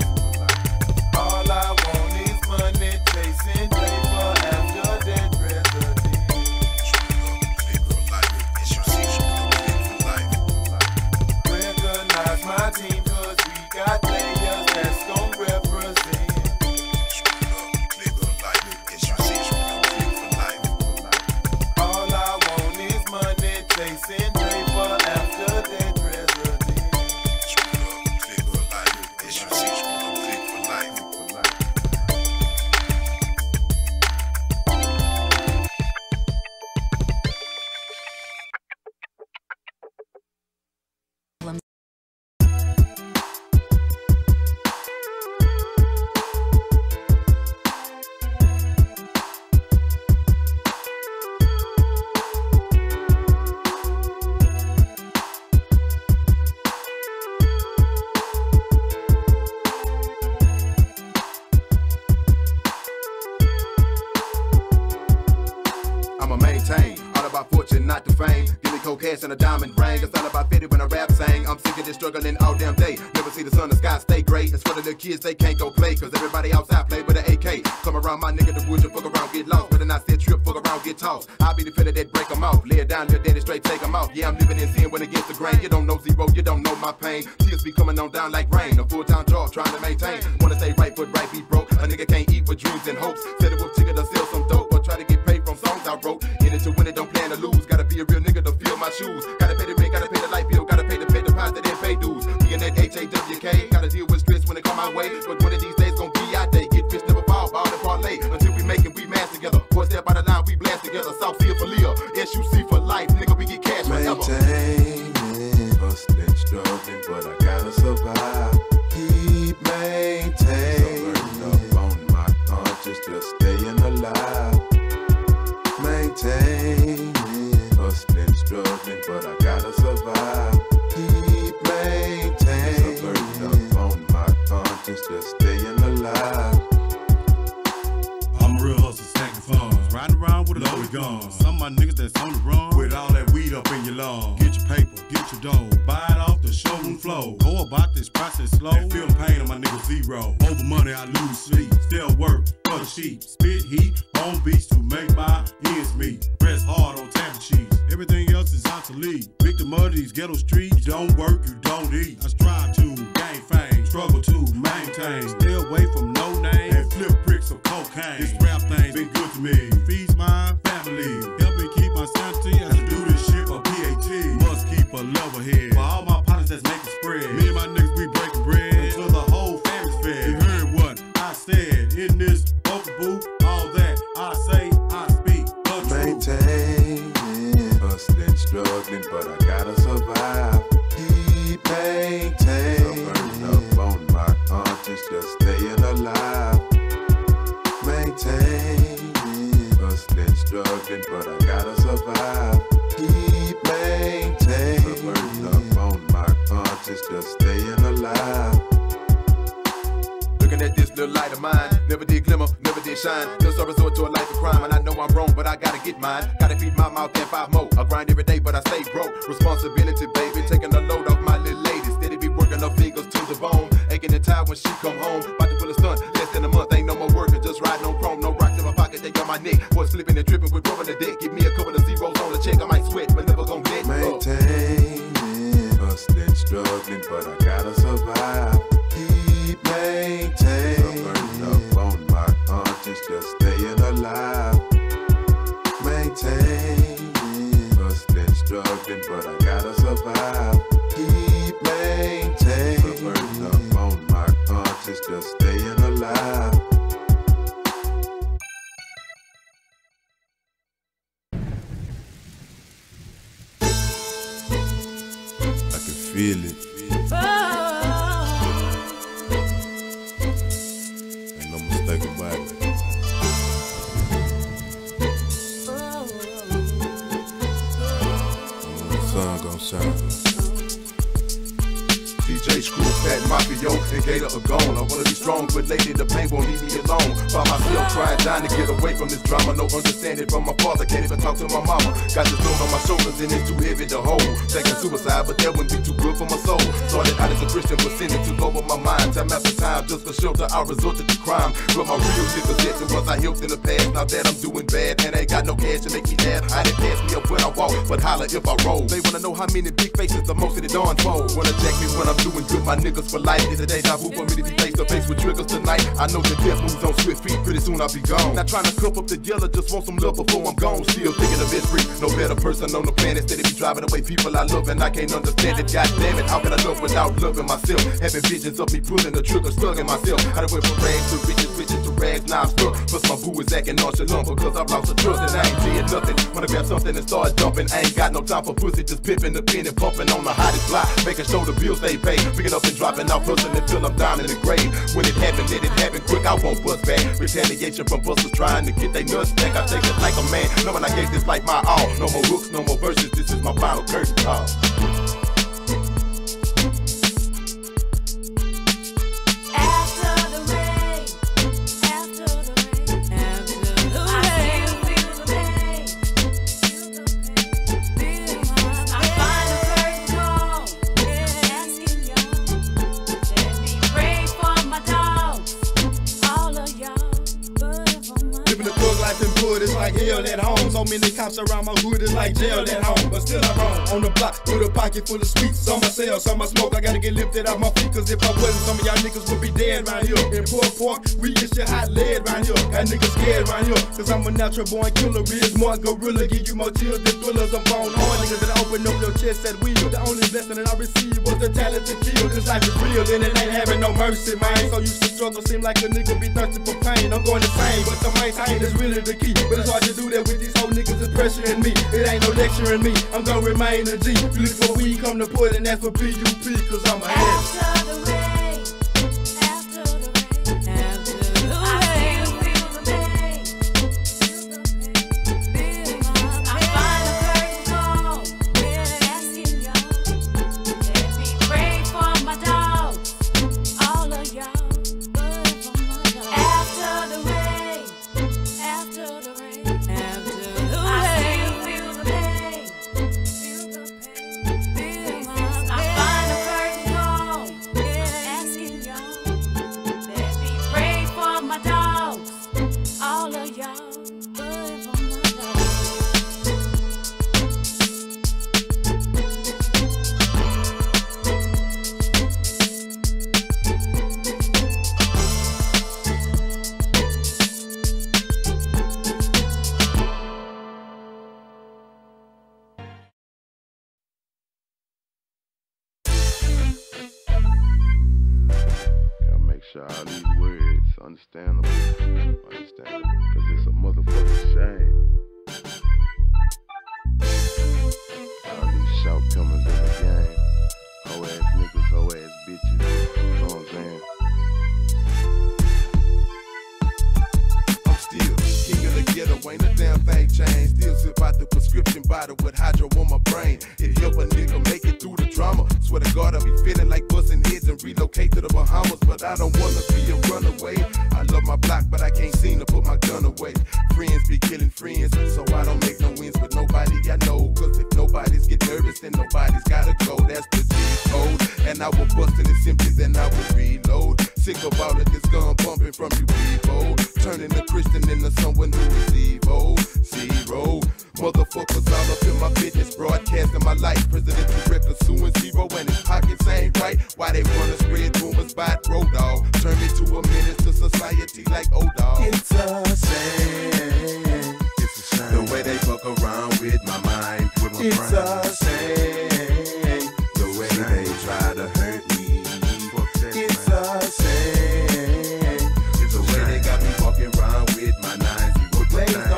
[SPEAKER 5] All I want is money, chasing paper after dead president.
[SPEAKER 9] Screwed up, clear up life. SUC, screwed up, clear for life.
[SPEAKER 5] Recognize my team, cause we got players that's gon' represent.
[SPEAKER 9] Screwed up, clear up life. SUC, screwed up, clear for life.
[SPEAKER 5] All I want is money, chasing paper after dead president.
[SPEAKER 9] Screwed up, clear up life. SUC, screwed up, clear for life.
[SPEAKER 1] I'ma maintain, all about fortune, not the fame. Give me cold cash and a diamond ring. It's all about 50 when I rap sang. I'm sick of this struggling all damn day. Never see the sun, the sky stay gray. It's for the little kids, they can't go play, cause everybody outside play with an AK. Come around my nigga, the woods, you fuck around, get lost. Better not say trip, fuck around, get tossed. I'll be the fella that break them off. Lay it down, little daddy, straight take them off. Yeah, I'm living in sin when it gets the grain. You don't know zero, you don't know my pain. Tears be coming on down like rain. A full-time job trying to maintain. Wanna stay right foot right, be broke. A nigga can't eat with dreams and hopes. Set it with ticket to sell some dope, or try to get paid from songs I wrote. In it to win it, don't plan to lose. Gotta be a real nigga to fill my shoes. Gotta pay the rent, gotta pay the light bill, gotta pay the deposit and pay dues. Me and that HAWK, gotta deal with stress when it come my way. But one of these days gon' be our day. Get rich, never fall, ball and parlay. Until we make it, we mass together. One step by the line, we blast together. South Sea for Leah, SUC for life. Nigga, we get cash forever.
[SPEAKER 9] Maintaining, hustling, struggling, but I gotta survive.
[SPEAKER 1] Keep maintaining.
[SPEAKER 9] So burning up on my conscience, just staying alive.
[SPEAKER 1] Maintaining.
[SPEAKER 9] Hustling, struggling, but I gotta survive.
[SPEAKER 1] Keep maintaining.
[SPEAKER 9] So burning up on my conscience, just staying alive.
[SPEAKER 11] I'm a real hustler, stacking funds. Riding around with a loaded gun. Some of my niggas that's on the run with all that weed up in your lungs. Get your paper, get your dough. Buy it off the showroom floor. Go about this process slow. And feel the pain of my nigga zero. Over money, I lose sleep. Still work for the sheep. Spit heat on beats to make my ends meet. Press hard on tablet sheets. Everything else is obsolete. Victim of these ghetto streets. You don't work, you don't eat. I strive to gain fame. Struggle to maintain. Stay away from no name. And flip bricks of cocaine. This rap thing's been good to me. Feeds my family. Help me keep my sanity as I do this shit for PAT. Must keep a level head. For all my partners that's making spread. Me and my niggas, we breaking bread until the whole family's fed. You heard what I said in this vocal booth. All that I say, I speak the truth.
[SPEAKER 9] Maintaining,
[SPEAKER 5] Hustling, struggling, but I gotta survive. Keep maintaining. Burning up on my conscience, just staying alive. Maintaining. Hustling, struggling, but I gotta survive. Keep maintaining. Burning up on my conscience, just staying alive.
[SPEAKER 1] Looking at this little light of mine, never did glimmer, never did shine. Just a resort to a life of crime, and I know I'm wrong, but I gotta get mine. Gotta feed my mouth and 5 more. I grind every day, but I stay broke. Responsibility, baby, taking the load off my little lady. Steady be working her fingers to the bone, aching and tired when she come home. About to pull a stunt, less than a month, ain't no more working, just riding on chrome. No rocks in my pocket, they on my neck. Boy, slipping and tripping with rubbing the deck. Give me a couple of zeros on the check, I might sweat, but never gon' get
[SPEAKER 5] maintaining, hustling, struggling, but I gotta survive. Keep maintaining. Burning up on my conscience, just staying alive. Maintaining. Hustling, struggling, but I gotta survive. Keep maintaining. Burning up on my conscience, just staying alive. I can feel it. Ain't no mistake about it. The sun gon' shine.
[SPEAKER 1] DJ Screw, Fat Mafio, and Gator are gone. I wanna be strong, but lately the pain won't leave me alone. By myself trying to get away from this drama. No understanding from my father, can't even talk to my mama. Got this load on my shoulders and it's too heavy to hold. Thinking suicide, but that wouldn't be too good for my soul. Started out as a Christian, but sin took over my mind. Time after time, just for shelter, I resorted to crime. But my real niggas dead to ones I helped in the past. Now that I'm doing bad, and ain't got no cash to make me laugh. I didn't pass me up when I walk, but holler if I roll. They wanna know how many big faces the most of the dawn fold. Wanna check me when I'm doing good, my niggas for life. It's a deja vu for me to be face to face with triggers tonight. I know the death moves on swift feet, pretty soon I'll be gone. Not trying to cup up together, just want some love before I'm gone. Still thinking of it free, no better person on the planet. Steady be driving away people I love and I can't understand it. God damn it, how can I love without loving myself? Having visions of me pulling the trigger, slugging myself. I done went from rags to riches, riches to rags, now I'm stuck. Plus my boo is acting nonchalant because I've lost the trust and I ain't did nothing. Wanna grab something and start dumping, I ain't got no time for pussy, just pimping the pin and pumping on the hottest block, making sure the bills stay paid. Picking up and dropping out, hustling until I'm down in the grave. When it happened, let it happen quick, I won't bust back. Retaliation from busters trying to get they nuts back. I take it like a man, knowing I gave this life my all. No more hooks, no more verses, this is my final curtain call.
[SPEAKER 2] It's like hell at home. So many cops around my hood, it's like jail at home. But still I roam on the block with a pocket full of sweets. Some I sell, some I smoke. I gotta get lifted off my feet, cause if I wasn't, some of y'all niggas would be dead right here. In Port Park, we get shit hot lead right here. Got niggas scared right here, cause I'm a natural born killer. Real smart gorilla, give you more chills than thrillers. I'm born hard, niggas that open up your chest at wheel. The only blessing that I received was the talent to kill. This life is real and it ain't having no mercy, man. So used to struggle, seem like a nigga be thirsty for pain. I'm going insane, but to maintain is really the key. But it's hard to do that with these whole niggas that's pressuring me. It ain't no lecturing me, I'm gonna remain a G. You look for weed, come to put and ask for PUP, cause I'm a head.
[SPEAKER 6] After the rain, after the rain, after the rain, I still feel the pain. I find a curtain call, asking y'all. Let me pray for my dogs, all of y'all. After the rain, after the rain, after the rain, I still feel the pain, feel the pain. I find a curtain call, asking y'all. Let me pray for my dogs, all of y'all. Pray for my dogs.
[SPEAKER 5] Gotta make sure all these words understandable, cause it's a motherfucking shame.
[SPEAKER 1] bottle with hydro on my brain. It help a nigga make it through the drama. Swear to God, I be feeling like busting heads and relocate to the Bahamas, but I don't wanna be a runaway. I love my block, but I can't seem to put my gun away. Friends be killing friends, so I don't make no wins with nobody I know. Cause if nobody's get nervous, then nobody's gotta go. That's the code. And I was busting it simply, then I would reload. Sick of all of this gun bumping from you people. Turning a Christian into someone who is evil. Zero. Motherfuckers all up in my business, broadcasting my life. Presidential record suing zero and his pockets ain't right. Why they wanna spread rumors by road dog? Turn me to a menace to society like O-Dog.
[SPEAKER 5] It's a shame. It's a shame. The way they fuck around with my mind. With my
[SPEAKER 1] It's
[SPEAKER 5] brain.
[SPEAKER 1] a shame.
[SPEAKER 5] The way they try to hurt me. It's a shame. It's the way they got me walking around with my 9-0 blaze no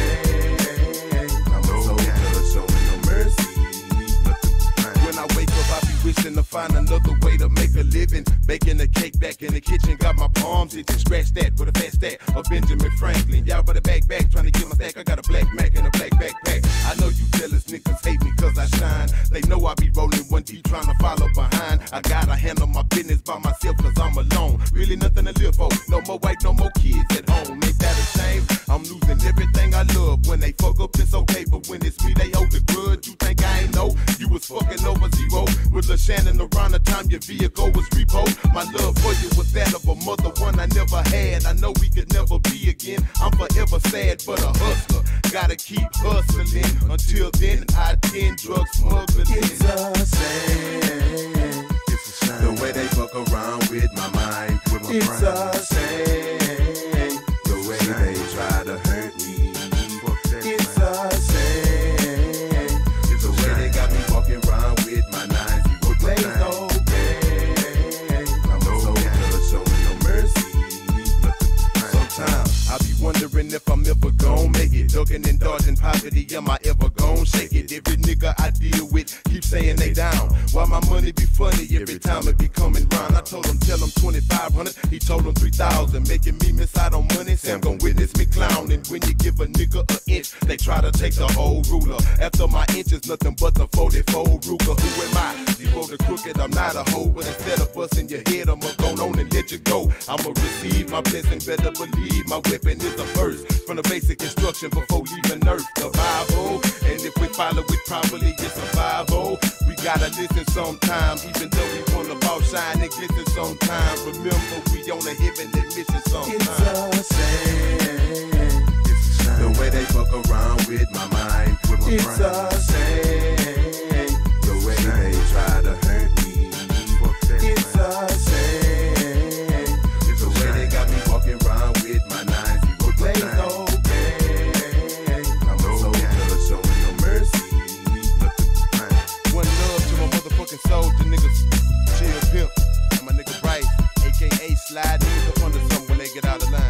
[SPEAKER 5] pain. I'm so good, showing no mercy.
[SPEAKER 1] When I wake up, I be wishing to find another way to make a living. Baking a cake back in the kitchen, got my palms itching. Scratch that with a fat stack of Benjamin Franklin. Y'all better back, trying to get my stack. I got a black Mac and a black backpack. I know you jealous niggas hate me cause I shine. They know I be rolling one deep trying to follow behind. I gotta handle my business by myself cause I'm alone. Really nothing to live for. No more wife, no more kids at home. Ain't that a shame? I'm losing everything I love. When they fuck up, it's okay. But when it's me, they hold the grudge. You think I ain't know? You was fucking over zero. With Lil Shannon around the time your vehicle was repoed. My love for you was that of a mother, one I never had. I know we could never be again. I'm forever sad, but a hustler. Gotta keep hustling. Until then, I tend drug smuggling.
[SPEAKER 5] It's a shame. It's a shame. The way they fuck around with my mind. With my
[SPEAKER 1] It's
[SPEAKER 5] brain.
[SPEAKER 1] a shame.
[SPEAKER 5] The way they try to hurt me. It's a shame. It's the way they got me walking around with my 9-0 blaze no pain. I'm so good, showing no mercy.
[SPEAKER 1] Sometimes I be wondering if I'm ever gon' make it. Ducking and dodging poverty, am I ever gon' shake it? Every nigga I deal with keep saying they down. Why my money be funny every time it be coming round? I told him tell him 2,500, he told him 3,000, making me miss out on money. Sam gon' witness me clowning. When you give a nigga an inch, they try to take the whole ruler. After my inch is nothing but the 44 Ruger. Who am I? Zero the crooked, I'm not a hoe. But instead of busting your head, I'ma go on and let you go. I'ma receive my blessing, better believe my weapon is a verse. From the basic instruction before leaving earth, the Bible. And if we follow it properly, it's survival. We gotta listen sometimes, even though we wanna ball shine and glisten sometimes. Remember, we on a heavenly mission sometimes.
[SPEAKER 5] It's a shame. It's a shame. The way they fuck around with my mind. With my
[SPEAKER 1] It's
[SPEAKER 5] brain.
[SPEAKER 1] a shame.
[SPEAKER 5] The way they try to hurt me. It's a shame. It's the way they got me walking around with my 9-0 blaze no pain. I'm so good, showing no mercy.
[SPEAKER 1] One love to my motherfucking soldier niggas. Chill pimp. And my nigga Bryce, aka Slide niggas up under something when they get out of line.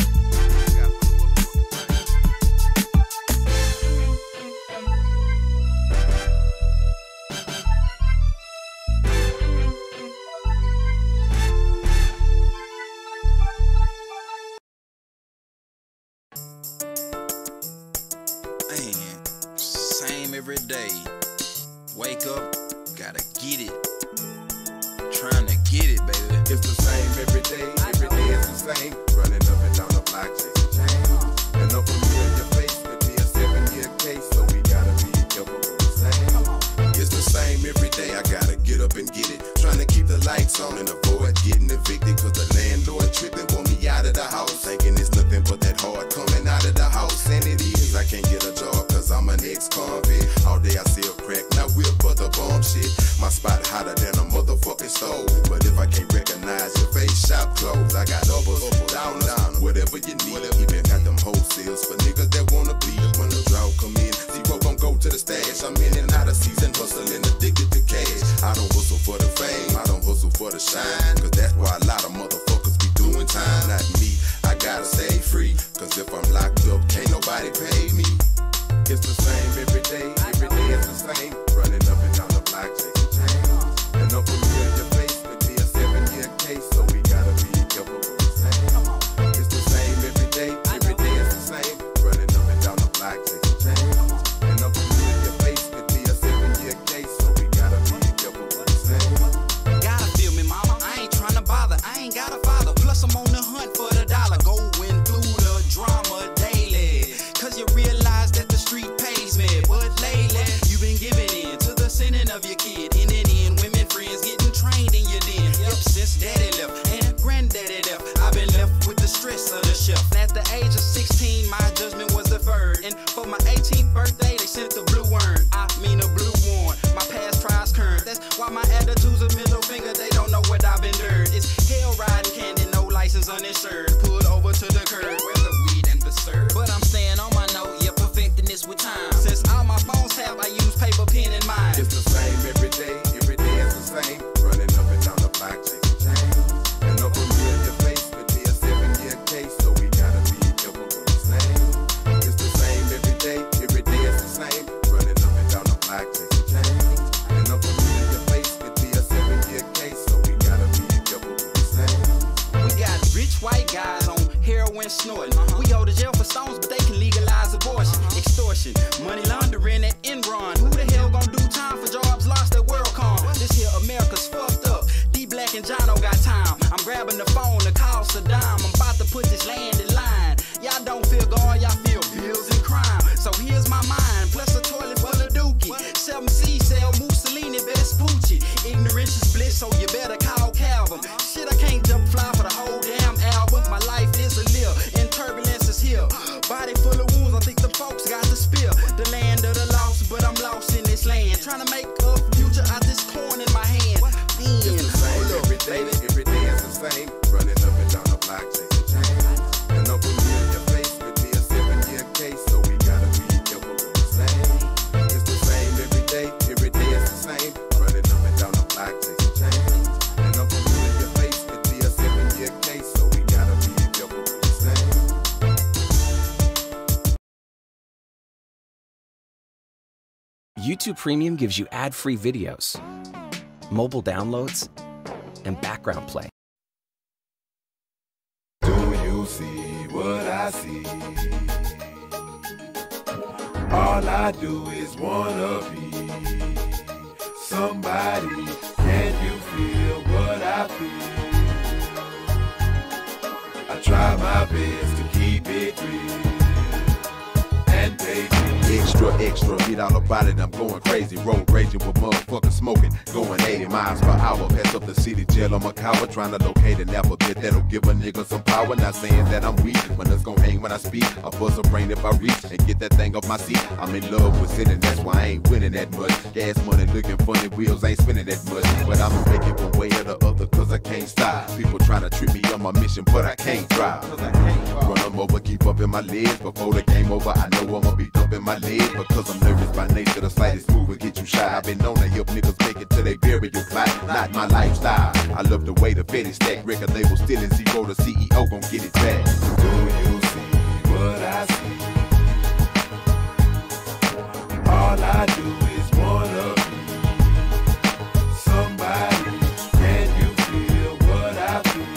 [SPEAKER 12] Man, same every day. Wake up, gotta get it. Trying to get it, baby.
[SPEAKER 5] It's the same every day is the same. Running up and down the block, chasing change. And no familiar face could be a 7-year case, so we gotta be careful with the same. It's the same every day, I gotta get up and get it. Trying to keep the lights on and avoid getting evicted, cause the landlord tripping want me out of the house. Thinking it's nothing but that hard coming out of the house. And it is, I can't get a job cause I'm an ex-convict. All day I sell crack, now whip for the bomb shit. My spot hotter than a motherfucking stove. But if I can't recognize your face, shop closed. I got uppers, down, whatever you need. Even got them wholesales for niggas that wanna bleed. When the drought come in, zero gon' go to the stash. I'm in and out of season, hustling, addicted to cash. I don't hustle for the fame, I don't hustle for the shine. Cause that's why a lot of motherfuckers be doing time. Not me, I gotta stay free. Cause if I'm locked up, can't nobody pay me. It's the same every day is the same. Running up and down the block, chasing change. And no familiar face could be a 7-year case, so we gotta be careful with the same. It's the same every day is the same. Running up and down the block, chasing change. And no familiar
[SPEAKER 12] of your kid. In it in, women friends getting trained in your den. Yep, since daddy left and granddaddy left, I've been left with the stress of the chef. At the age of 16, my judgment was deferred. And for my 18th birthday, they sent the blue urn. I mean a blue one. My past tries current. That's why my attitude's a middle finger. They don't know what I've endured. It's hell riding candy, no license uninsured. Pulled over to the curb where the weed and the serve. But I'm staying on my note, yeah, perfecting this with time. Since all my phones have, I use paper, pen, and mine.
[SPEAKER 1] It's the same every day is the same. Running up and down the block, chasing change. And up from here to face, but be a 7-year case, so we gotta be careful what we say. It's the same every day is the same. Running up and down the block, chasing change. And up from here to face, could be a 7-year case, so we gotta be careful what we say.
[SPEAKER 12] We got rich white guys on heroin snorting. We go to jail for stones, but they can legalize abortion. Extortion, money laundering, and Enron. Who the hell gon' do time for jobs lost at WorldCon? This here America's fucked up. D Black and Jono got time. I'm grabbing the phone to call Saddam. I'm about to put this land in line. Y'all don't feel God, y'all feel bills and crime. So here's my mind, plus a toilet full of dookie. 7C cell Mussolini Vespucci. Ignorance is bliss, so you better call Calvin. Shit, I can't jump fly for the whole damn album. My life is a live, and turbulence is here. Body full of wounds, I think the folks got to spill. The land of the lost, but I'm lost in this land. Trying to make a future out this corn in my hand.
[SPEAKER 1] It's the same every day is the same. Running up and down the block, chasing change. And up from here to face, could be a 7-year case, so we gotta be careful what we say. It's the same every day is the same. Running up and down the block, chasing change. And up from here to face, could be a 7-year case, so we gotta be careful what we say.
[SPEAKER 13] YouTube Premium gives you ad-free videos, mobile downloads, and background play.
[SPEAKER 1] Do you see what I see? All I do is wanna be somebody. Can you feel what I feel? I try my best to keep it real. And baby, extra, get all about it, I'm going crazy. Road raging with motherfuckers smoking, going 80 miles per hour. Pass up the city jail on my cover, trying to locate an alphabet that'll give a nigga some power. Not saying that I'm weak, but it's gon' hang when I speak. I buzz a brain if I reach and get that thing off my seat. I'm in love with sinning, that's why I ain't winning that much. Gas money looking funny, wheels ain't spinning that much. But I'ma make it one way or the other, cause I can't stop. People trying to trip me on my mission, but I can't drive. Run them over, keep up in my legs. Before the game over, I know I'ma be dumping my legs. Because I'm nervous by nature, the slightest move will get you shot. I've been known to help niggas make it till they bury your plot. Not my lifestyle. I love the way the Fetty stack. Record label still in zero, the CEO gon' get it back. Do you see what I see? All I do is wanna be somebody. Can you feel what I feel?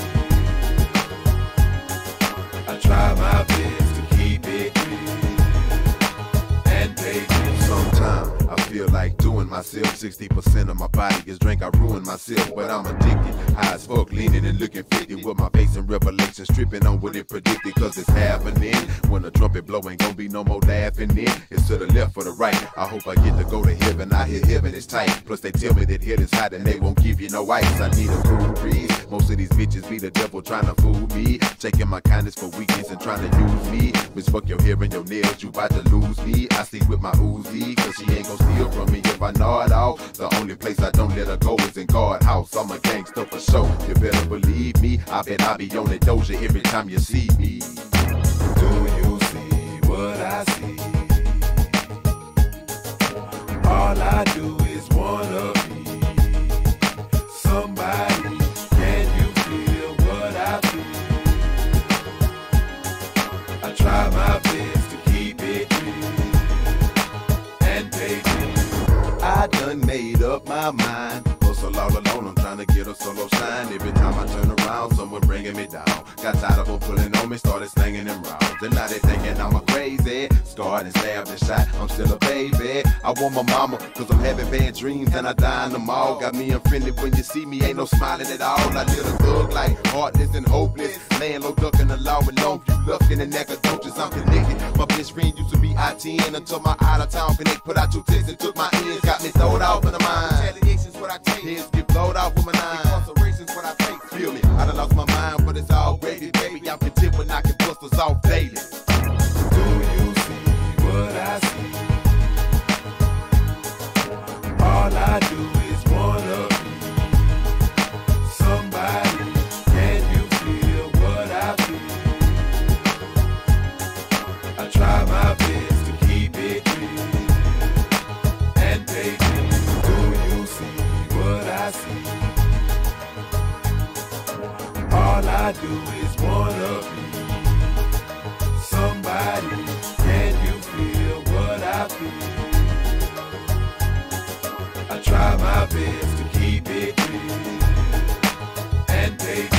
[SPEAKER 1] I try my best to keep it real. And baby, sometimes I feel like doing myself. 60% of my body is drink, I ruin myself, but I'm addicted. High as fuck, leaning and looking 50 with my face in Revelation, stripping on what it predicted, cause it's happening. When the trumpet blow, ain't gonna be no more laughing in. It's to the left or the right. I hope I get to go to heaven. I hear heaven is tight. Plus they tell me that hell is hot and they won't give you no ice. I need a cool breeze. Most of these bitches be the devil trying to fool me. Taking my kindness for weakness and trying to use me. Bitch, fuck your hair and your nails, you about to lose me. I sleep with my Uzi, cause she ain't gon' steal from me if I know it all. The only place I don't let her go is in guardhouse. I'm a gangster for sure, you better believe me. I bet I'll be on the doja every time you see me. Do you see what I see? All I do is wanna be somebody. Can you feel what I feel? I try my best to keep it real. And baby, I done made up my mind. Hustle all alone, I'm trying to get a solo shine. Every time I turn around, someone bringing me down. Got tired of them pulling on me, started slinging them rounds. And now they thinking I'm a crazy. Scarred and stabbed and shot, I'm still a baby. I want my mama, cause I'm having bad dreams and I die in them all. Got me offended when you see me, ain't no smiling at all. I live a thug like heartless and hopeless. Laying low, ducking the law and long view, looking and neck of coaches, I'm connected. My best friend used to be I-10 until my out of town connect. Put out 2 texts and took my ends, got me throwed off in the mind.
[SPEAKER 5] was off daily. Do you see what I see? All I do is wanna be somebody. Can you feel what I feel? I try my best to keep it real. And baby, do you see what I see? All I do is wanna be somebody. Can you feel what I feel? I try my best to keep it real. And baby,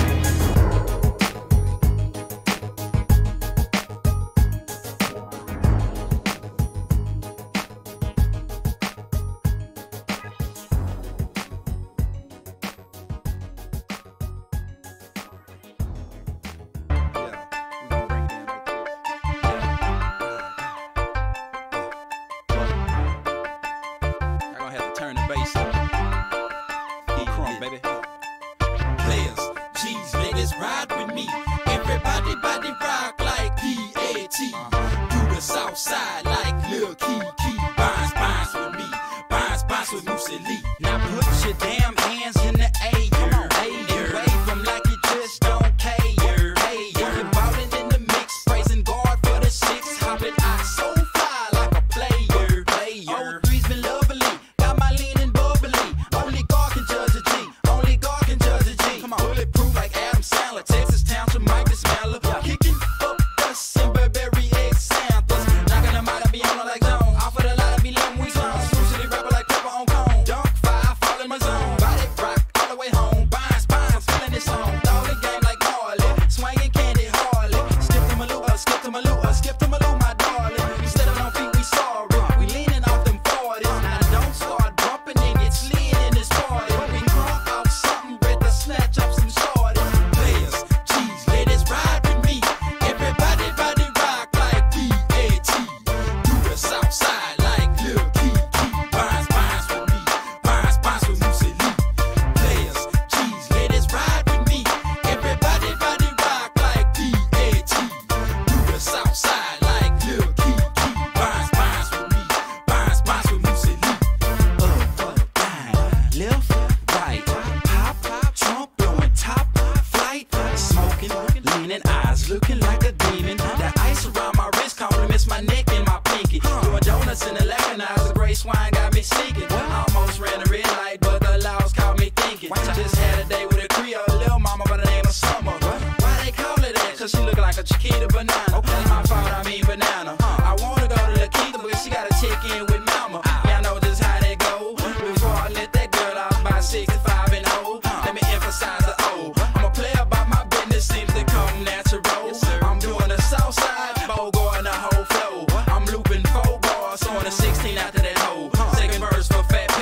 [SPEAKER 12] ride with me. Everybody body rock like PAT. Do the south side like Lil Kiki. Bounce with me. Bounce with Moosey Lee. Now put your damn hands in the air. Come on, and wave them like you just don't care. Hey, you're ballin' in the mix, praising God for the six. Hopping out so fly like a player. Oh, three's been lovely. Got my leaning bubbly. Only God can judge a G. Only God can judge a G. Come on, bulletproof like Adam Sandler. Texas Township, Mike the Smaller. Kicking up dust and Burberry egg samples. Knocking them out, I be on like zone. Off of the lot, I be letting we zone. City rapper like pepper on cone. Dunk fire, fall in my zone. Body rock all the way home. Bounce, I'm feeling this song. Throw the game like Marley. Swinging candy Harley. Skip to my loop, skip to my loop, skip to my loop, my darling. Instead of on feet, we sorry. We leaning off them 40s. Now don't start bumping and get slid in this party. We crunk out something, ready to snatch up some shorties. Players, cheese, ladies, ride with me. Everybody body rock like PAT. Do the south side like Lil Kiki. Bounce with me. Bounce with Moosey Lee. Players, cheese, ladies, ride with me. Everybody body rock like PAT. Do the south side like Lil Kiki. Bounce with me. Bounce with Moosey Lee. Down, left, right, pop, trunk blowing top flight, smoking, leaning eyes looking like a demon. The ice around my wrist compliments my neck and my pinky. Doing donuts in the Lecanizer, gray swine got me sneaking. Almost ran a red light, but the laws caught me thinking. Just had a day with a Creole little mama by the name of Summer. Why they call it that? Cause she look like a Chiquita banana. That's my fault, I mean banana. I wanna go to the Keita, but she gotta check in with mama. Yeah, I know just how they go. Before I let that girl out by 65 and old, let me emphasize the O. I'm a player about my business, seems to come natural. I'm doing the south side, Bogo and the whole flow. I'm looping 4 bars on the 16 after that hoe. Second verse for Fat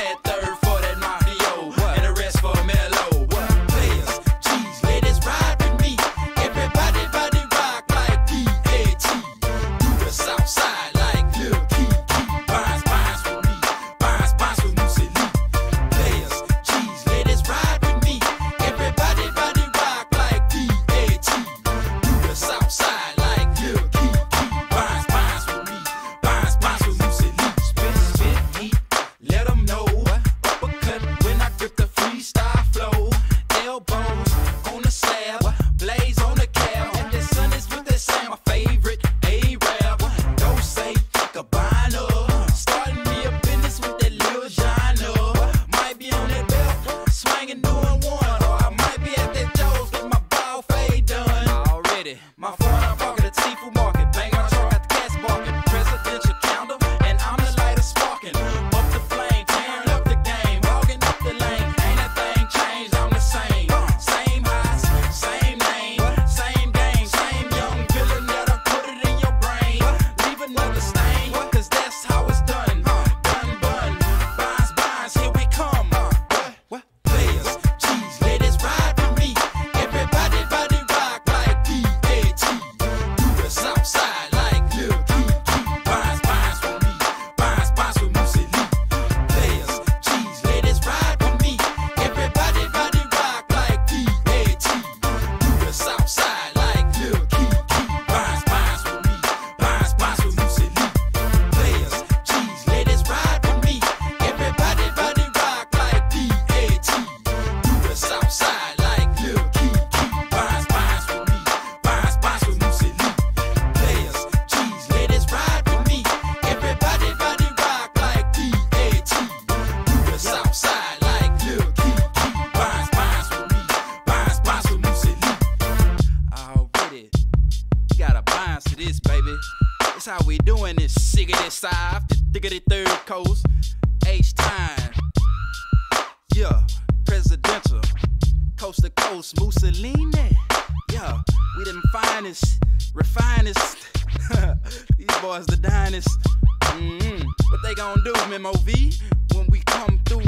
[SPEAKER 12] diggity south, the diggity third coast, H-time. Yeah, presidential, coast to coast, Mussolini. Yeah, we them finest, refinest. These boys the dinest. What they gonna do, Memo V, when we come through?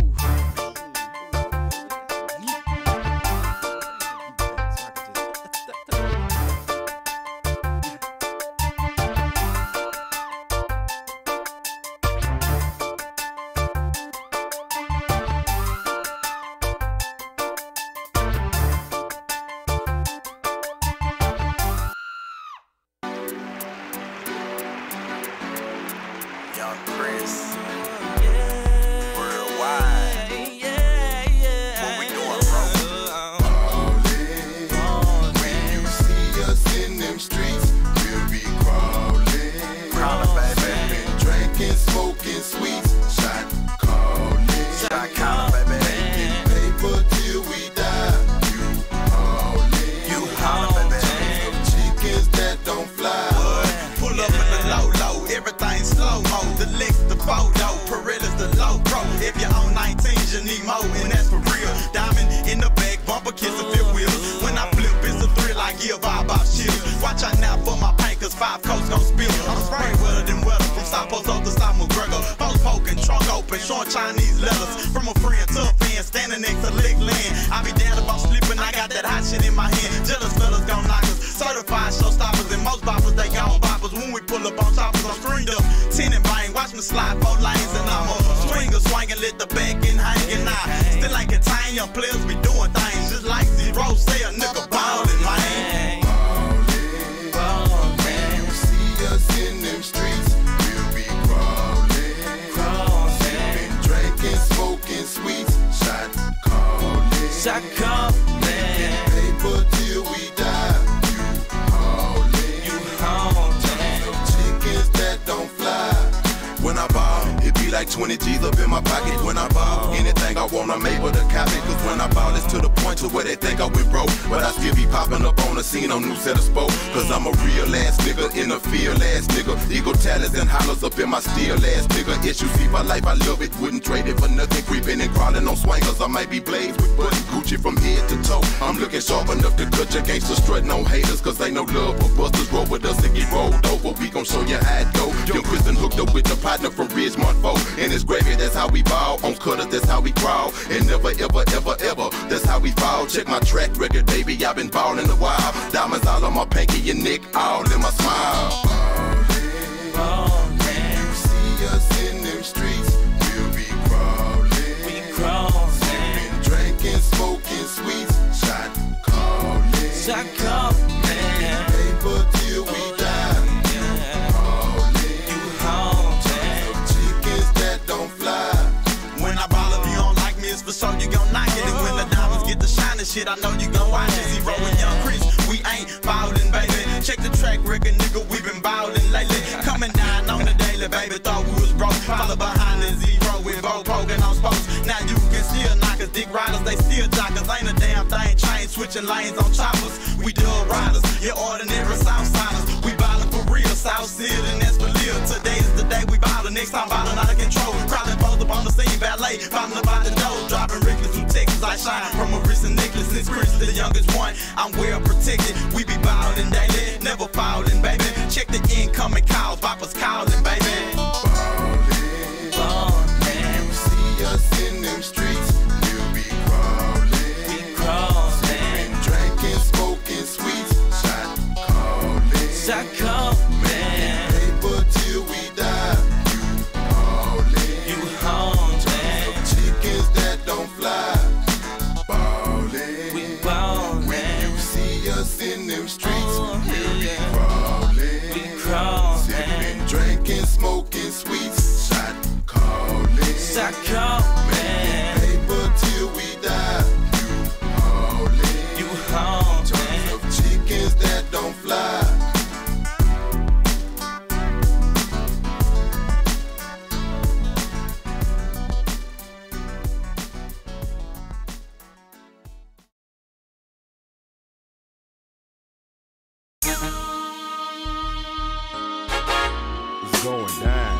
[SPEAKER 1] Check my track record, baby, I've been ballin' a while. Diamonds all on my pinky and neck, all in my smile. Ballin', you see us in them streets, we'll be crawlin'. Sippin', drinkin', smoking sweets, shot callin'. Paper till we die. You hauntin'. Chickens that don't fly.
[SPEAKER 2] When I ball, if you don't like me, it's for sure you gon' knock it. And when the diamonds get the shining shit, I know you gon' watch it. Zero and Young Chris, we ain't ballin', baby. Check the track record, nigga, we been ballin' lately. Coming down on the daily, baby, thought we was broke. Follow behind the zero with Vogue poking on spokes. Now you can still knock us, dick riders, they still jockers. Ain't a damn thing, train switching lanes on choppers. We dub riders, your ordinary Southsiders. We ballin' for real, South City, and that's for real. Today is the day we ballin', next time ballin' out of control. Crawling both up on the scene, valet, ballin' about the dough. Dropping reckless through Texas, I shine from a wrist and necklace. Since Chris, the youngest one, I'm well protected. We be ballin' daily, never fallin', baby. Check the incoming calls, Papa's callin', baby.
[SPEAKER 1] Ballin', you see us in them streets, we'll be crawlin'. Sippin', drinkin', smoking sweets, shot callin'. Paper till we die. You hauntin'. Chickens that don't fly. Ballin', we ballin'. When you see us in them streets, we'll be crawlin'. Sippin', drinkin', smoking sweets, shot callin'. Paper till we die. You hauntin'. Of chickens that don't fly.
[SPEAKER 14] It's going down.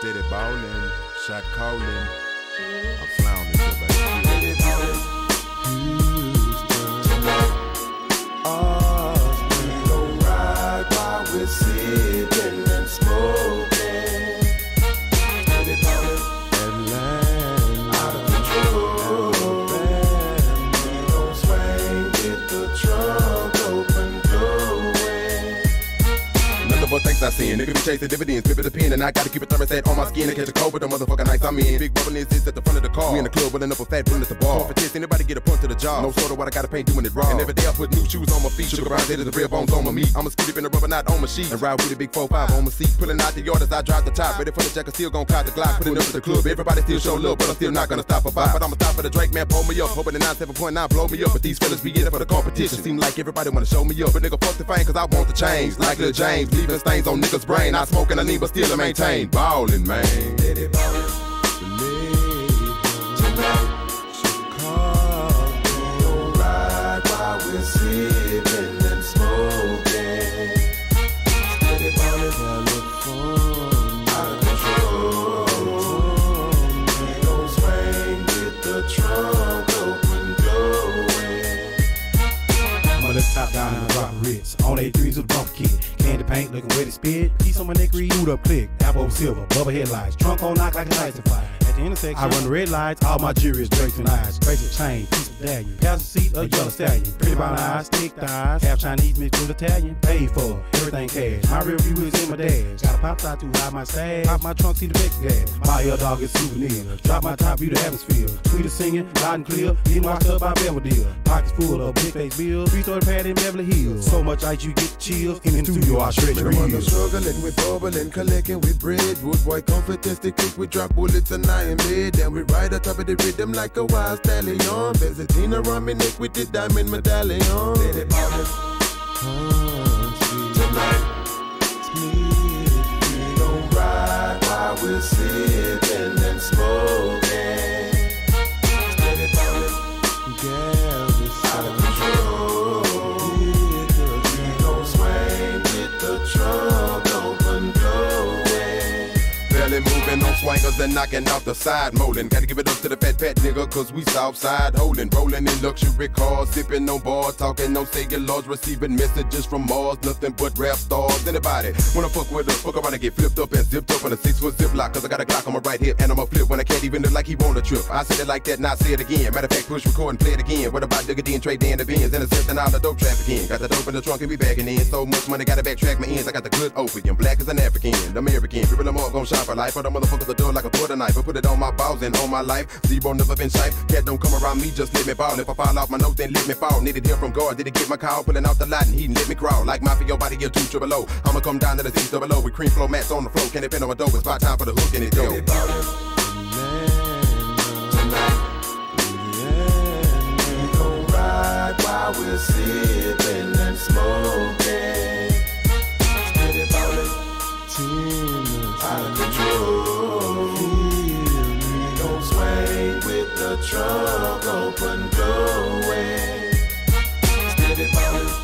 [SPEAKER 9] Steady ballin', shot callin'. I'm floundering, baby.
[SPEAKER 1] Steady ballin'. We gon' ride while we're sippin' and smoking. Steady ballin'. Out of control. We gon' swing, get the trunk open, going.
[SPEAKER 9] Nothing but things I seen. Nigga be chasing dividends, pivot the pen, and I gotta keep a thermostat on my skin to catch a cold with the motherfucking nights I'm in. Big bubbling is at the front of the car. We in the club rolling up a fat blunt at the bar. For this, anybody get a punch to the jaw. No soda, what I gotta pay doing it raw. And every day I put new shoes on my feet. Sugar brown head of the real bones on my meat. I'ma skid up in the rubber, not on my sheet. And ride with a big 4-5 on my seat. Pulling out the yard as I drive the top. Ready for the jacket, still gon' cop the Glock. Putting up at the club. Everybody still show love, but I'm still not gonna stop a vibe. But I'ma stop for the Drake, man, pull me up. Hoping the 97.9 blow me up. But these fellas be in it for the competition. Seem like everybody wanna show me up. But nigga, fuck the fame, cause I want to change. Like Lil James, leaving stains on niggas' brain. I smoke and I lean, but still I maintain. Ballin', man.
[SPEAKER 1] Steady ballin'. We're sipping and smoking. Steady ballin', out of control. We gon' swing, get the trunk open, going.
[SPEAKER 14] I'ma lift top down and drop Ritz. On A3s with a bump kit. Candy paint looking wet as spit. Piece on my neck, read up click. Apple silver, bubble headlights. Trunk on knock like a lights fire. At the intersection, I run the red lights. All my jewelry is drapes and eyes. Bracelet chain, piece of medallion. Passenger seat, a yellow stallion. Pretty brown eyes, thick thighs. Half Chinese mixed with Italian. Paid for everything cash. My rear view is in my dash. Got a pop top to hide my stash. Pop my trunk, see the back gas. Buy your dog a souvenir. Drop my top view the atmosphere. Tweeter singing, loud and clear. Getting washed up by Belvedere. Pockets full of big face bills. 3-story pad in Beverly Hills. So much ice you get chills. In the studio I stretch
[SPEAKER 1] reels. When I'm struggling with bubbling, collecting with bread. Wood boy confidence, they kick, we drop bullets and I am dead. Then we ride atop of the rhythm like a wild stallion. Benzatina around me neck with the diamond medallion. Steady ballin'. Tonight, we gon' ride while we're sipping and smoking. Steady ballin'. Out of control. We gon' swing, get the trunk open, going.
[SPEAKER 9] Barely moving on swingers and knocking out the side molding. Gotta give it up to the fat nigga, cause we Southside holding. Rolling in luxury cars, sipping on bars, talking on cellulars, receiving messages from Mars, nothing but rap stars. Anybody wanna fuck with us, fuck around and get flipped up and zipped up on a 6-foot ziplock, cause I got a Glock on my right hip and I'ma flip when I can't even look like he want a trip. I said it like that, now say it again. Matter of fact, push record and play it again. What about Digga D and Trey Dan the Benz and accepting all the dope trafficking? Got the dope in the trunk and we bagging in. So much money, gotta backtrack my ends. I got the good opium, black as an African, American. People them all gon' shop for life, but the motherfuckers are done like a butter knife. I put it on my balls and on my life. Zero never been shy. Cat don't come around me, just let me ball. If I fall off my nose, then let me fall. Needed help from God, did it get my call? Pulling out the lot and he didn't let me crawl. Like Mafia, body get 2 triple O. I'ma come down to the C double O with cream flow mats on the floor. Can't depend on my dope, it's about time for the hook and it go.
[SPEAKER 1] We gon' ride while we're sipping and smoking. Steady ballin', out of control. We gon' swing with the trunk open, going. Steady ballin',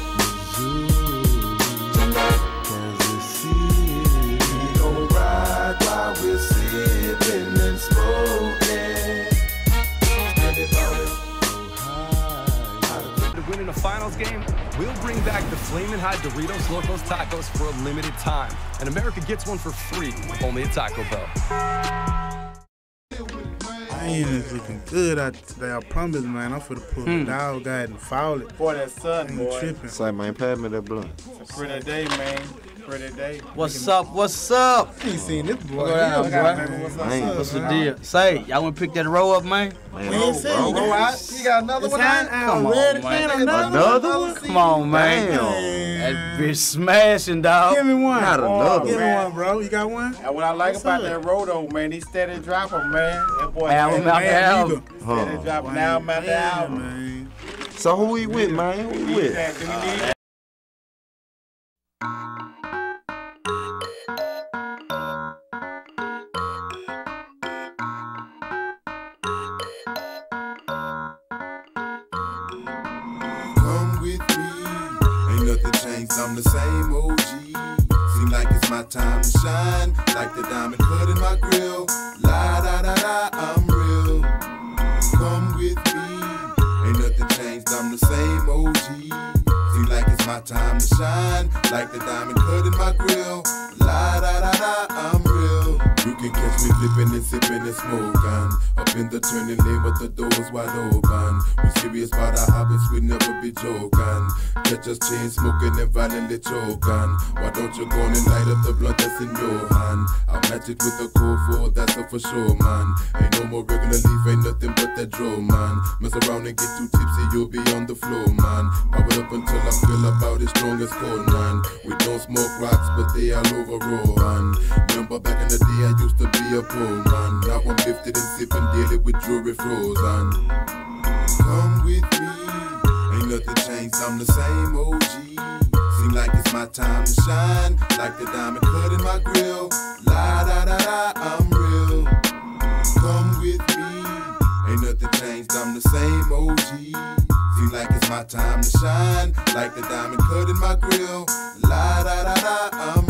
[SPEAKER 1] tonight, Kansas City. We gon' ride while we're sipping and smoking. Steady ballin',
[SPEAKER 15] To win in a finals game, we'll bring back the Flamin' Hot Doritos Locos Tacos for a limited time. And America gets one for free, only at Taco Bell.
[SPEAKER 16] I ain't looking good out today, I promise, man. I'm finna pull the dog out and foul it.
[SPEAKER 17] Boy, that sun, boy.
[SPEAKER 16] Tripping.
[SPEAKER 17] Say, man, pass me that blunt. It's a pretty day, man. Pretty day.
[SPEAKER 18] What's up? What's up?
[SPEAKER 16] I ain't seen this boy.
[SPEAKER 18] Go down, boy. What's the deal? Say, y'all wanna pick that roll up, man?
[SPEAKER 17] Man, roll out. You got another one out?
[SPEAKER 18] Come on, man.
[SPEAKER 17] Another one?
[SPEAKER 18] Come on, man. That bitch smashing, dog.
[SPEAKER 16] Give me one.
[SPEAKER 17] Not another.
[SPEAKER 16] Give me one, bro. You got one?
[SPEAKER 17] And what I like about that roll, though, man, he steady dropping, man. That boy
[SPEAKER 18] album out the album.
[SPEAKER 17] Steady dropping album out the album.
[SPEAKER 16] Man.
[SPEAKER 17] So who we with, man? Who we with?
[SPEAKER 1] Come with me, ain't nothing changed, I'm the same OG. See Seem like it's my time to shine, like the diamond cut in my grill. La da da da, I'm real. Come with me, ain't nothing changed, I'm the same OG. Seem like it's my time to shine, like the diamond cut in my grill. La da da da, I'm real. You can catch me flipping and sipping and smoking. Up in the turning lane with the doors wide open. We serious about our habits, we never be joking. Catch us chain smoking and violently choking. Why don't you go and light up the blunt that's in your hand? I'll match it with a cold four, that's a for sure, man. Ain't no more regular leaf, ain't nothing but that draw, man. Mess around and get too tipsy, you'll be on the floor, man. Power up until I feel about as strong as cold, man. We don't smoke rocks, but they all over raw, man. Remember back in the day, I used to be a poor man. Now I'm lifted and sipping daily with jewelry frozen. Come with me, ain't nothing changed, I'm the same OG. Seem like it's my time to shine, like the diamond cut in my grill. La da da da, I'm real. Come with me, ain't nothing changed, I'm the same OG. Seem like it's my time to shine, like the diamond cut in my grill. La da da da, I'm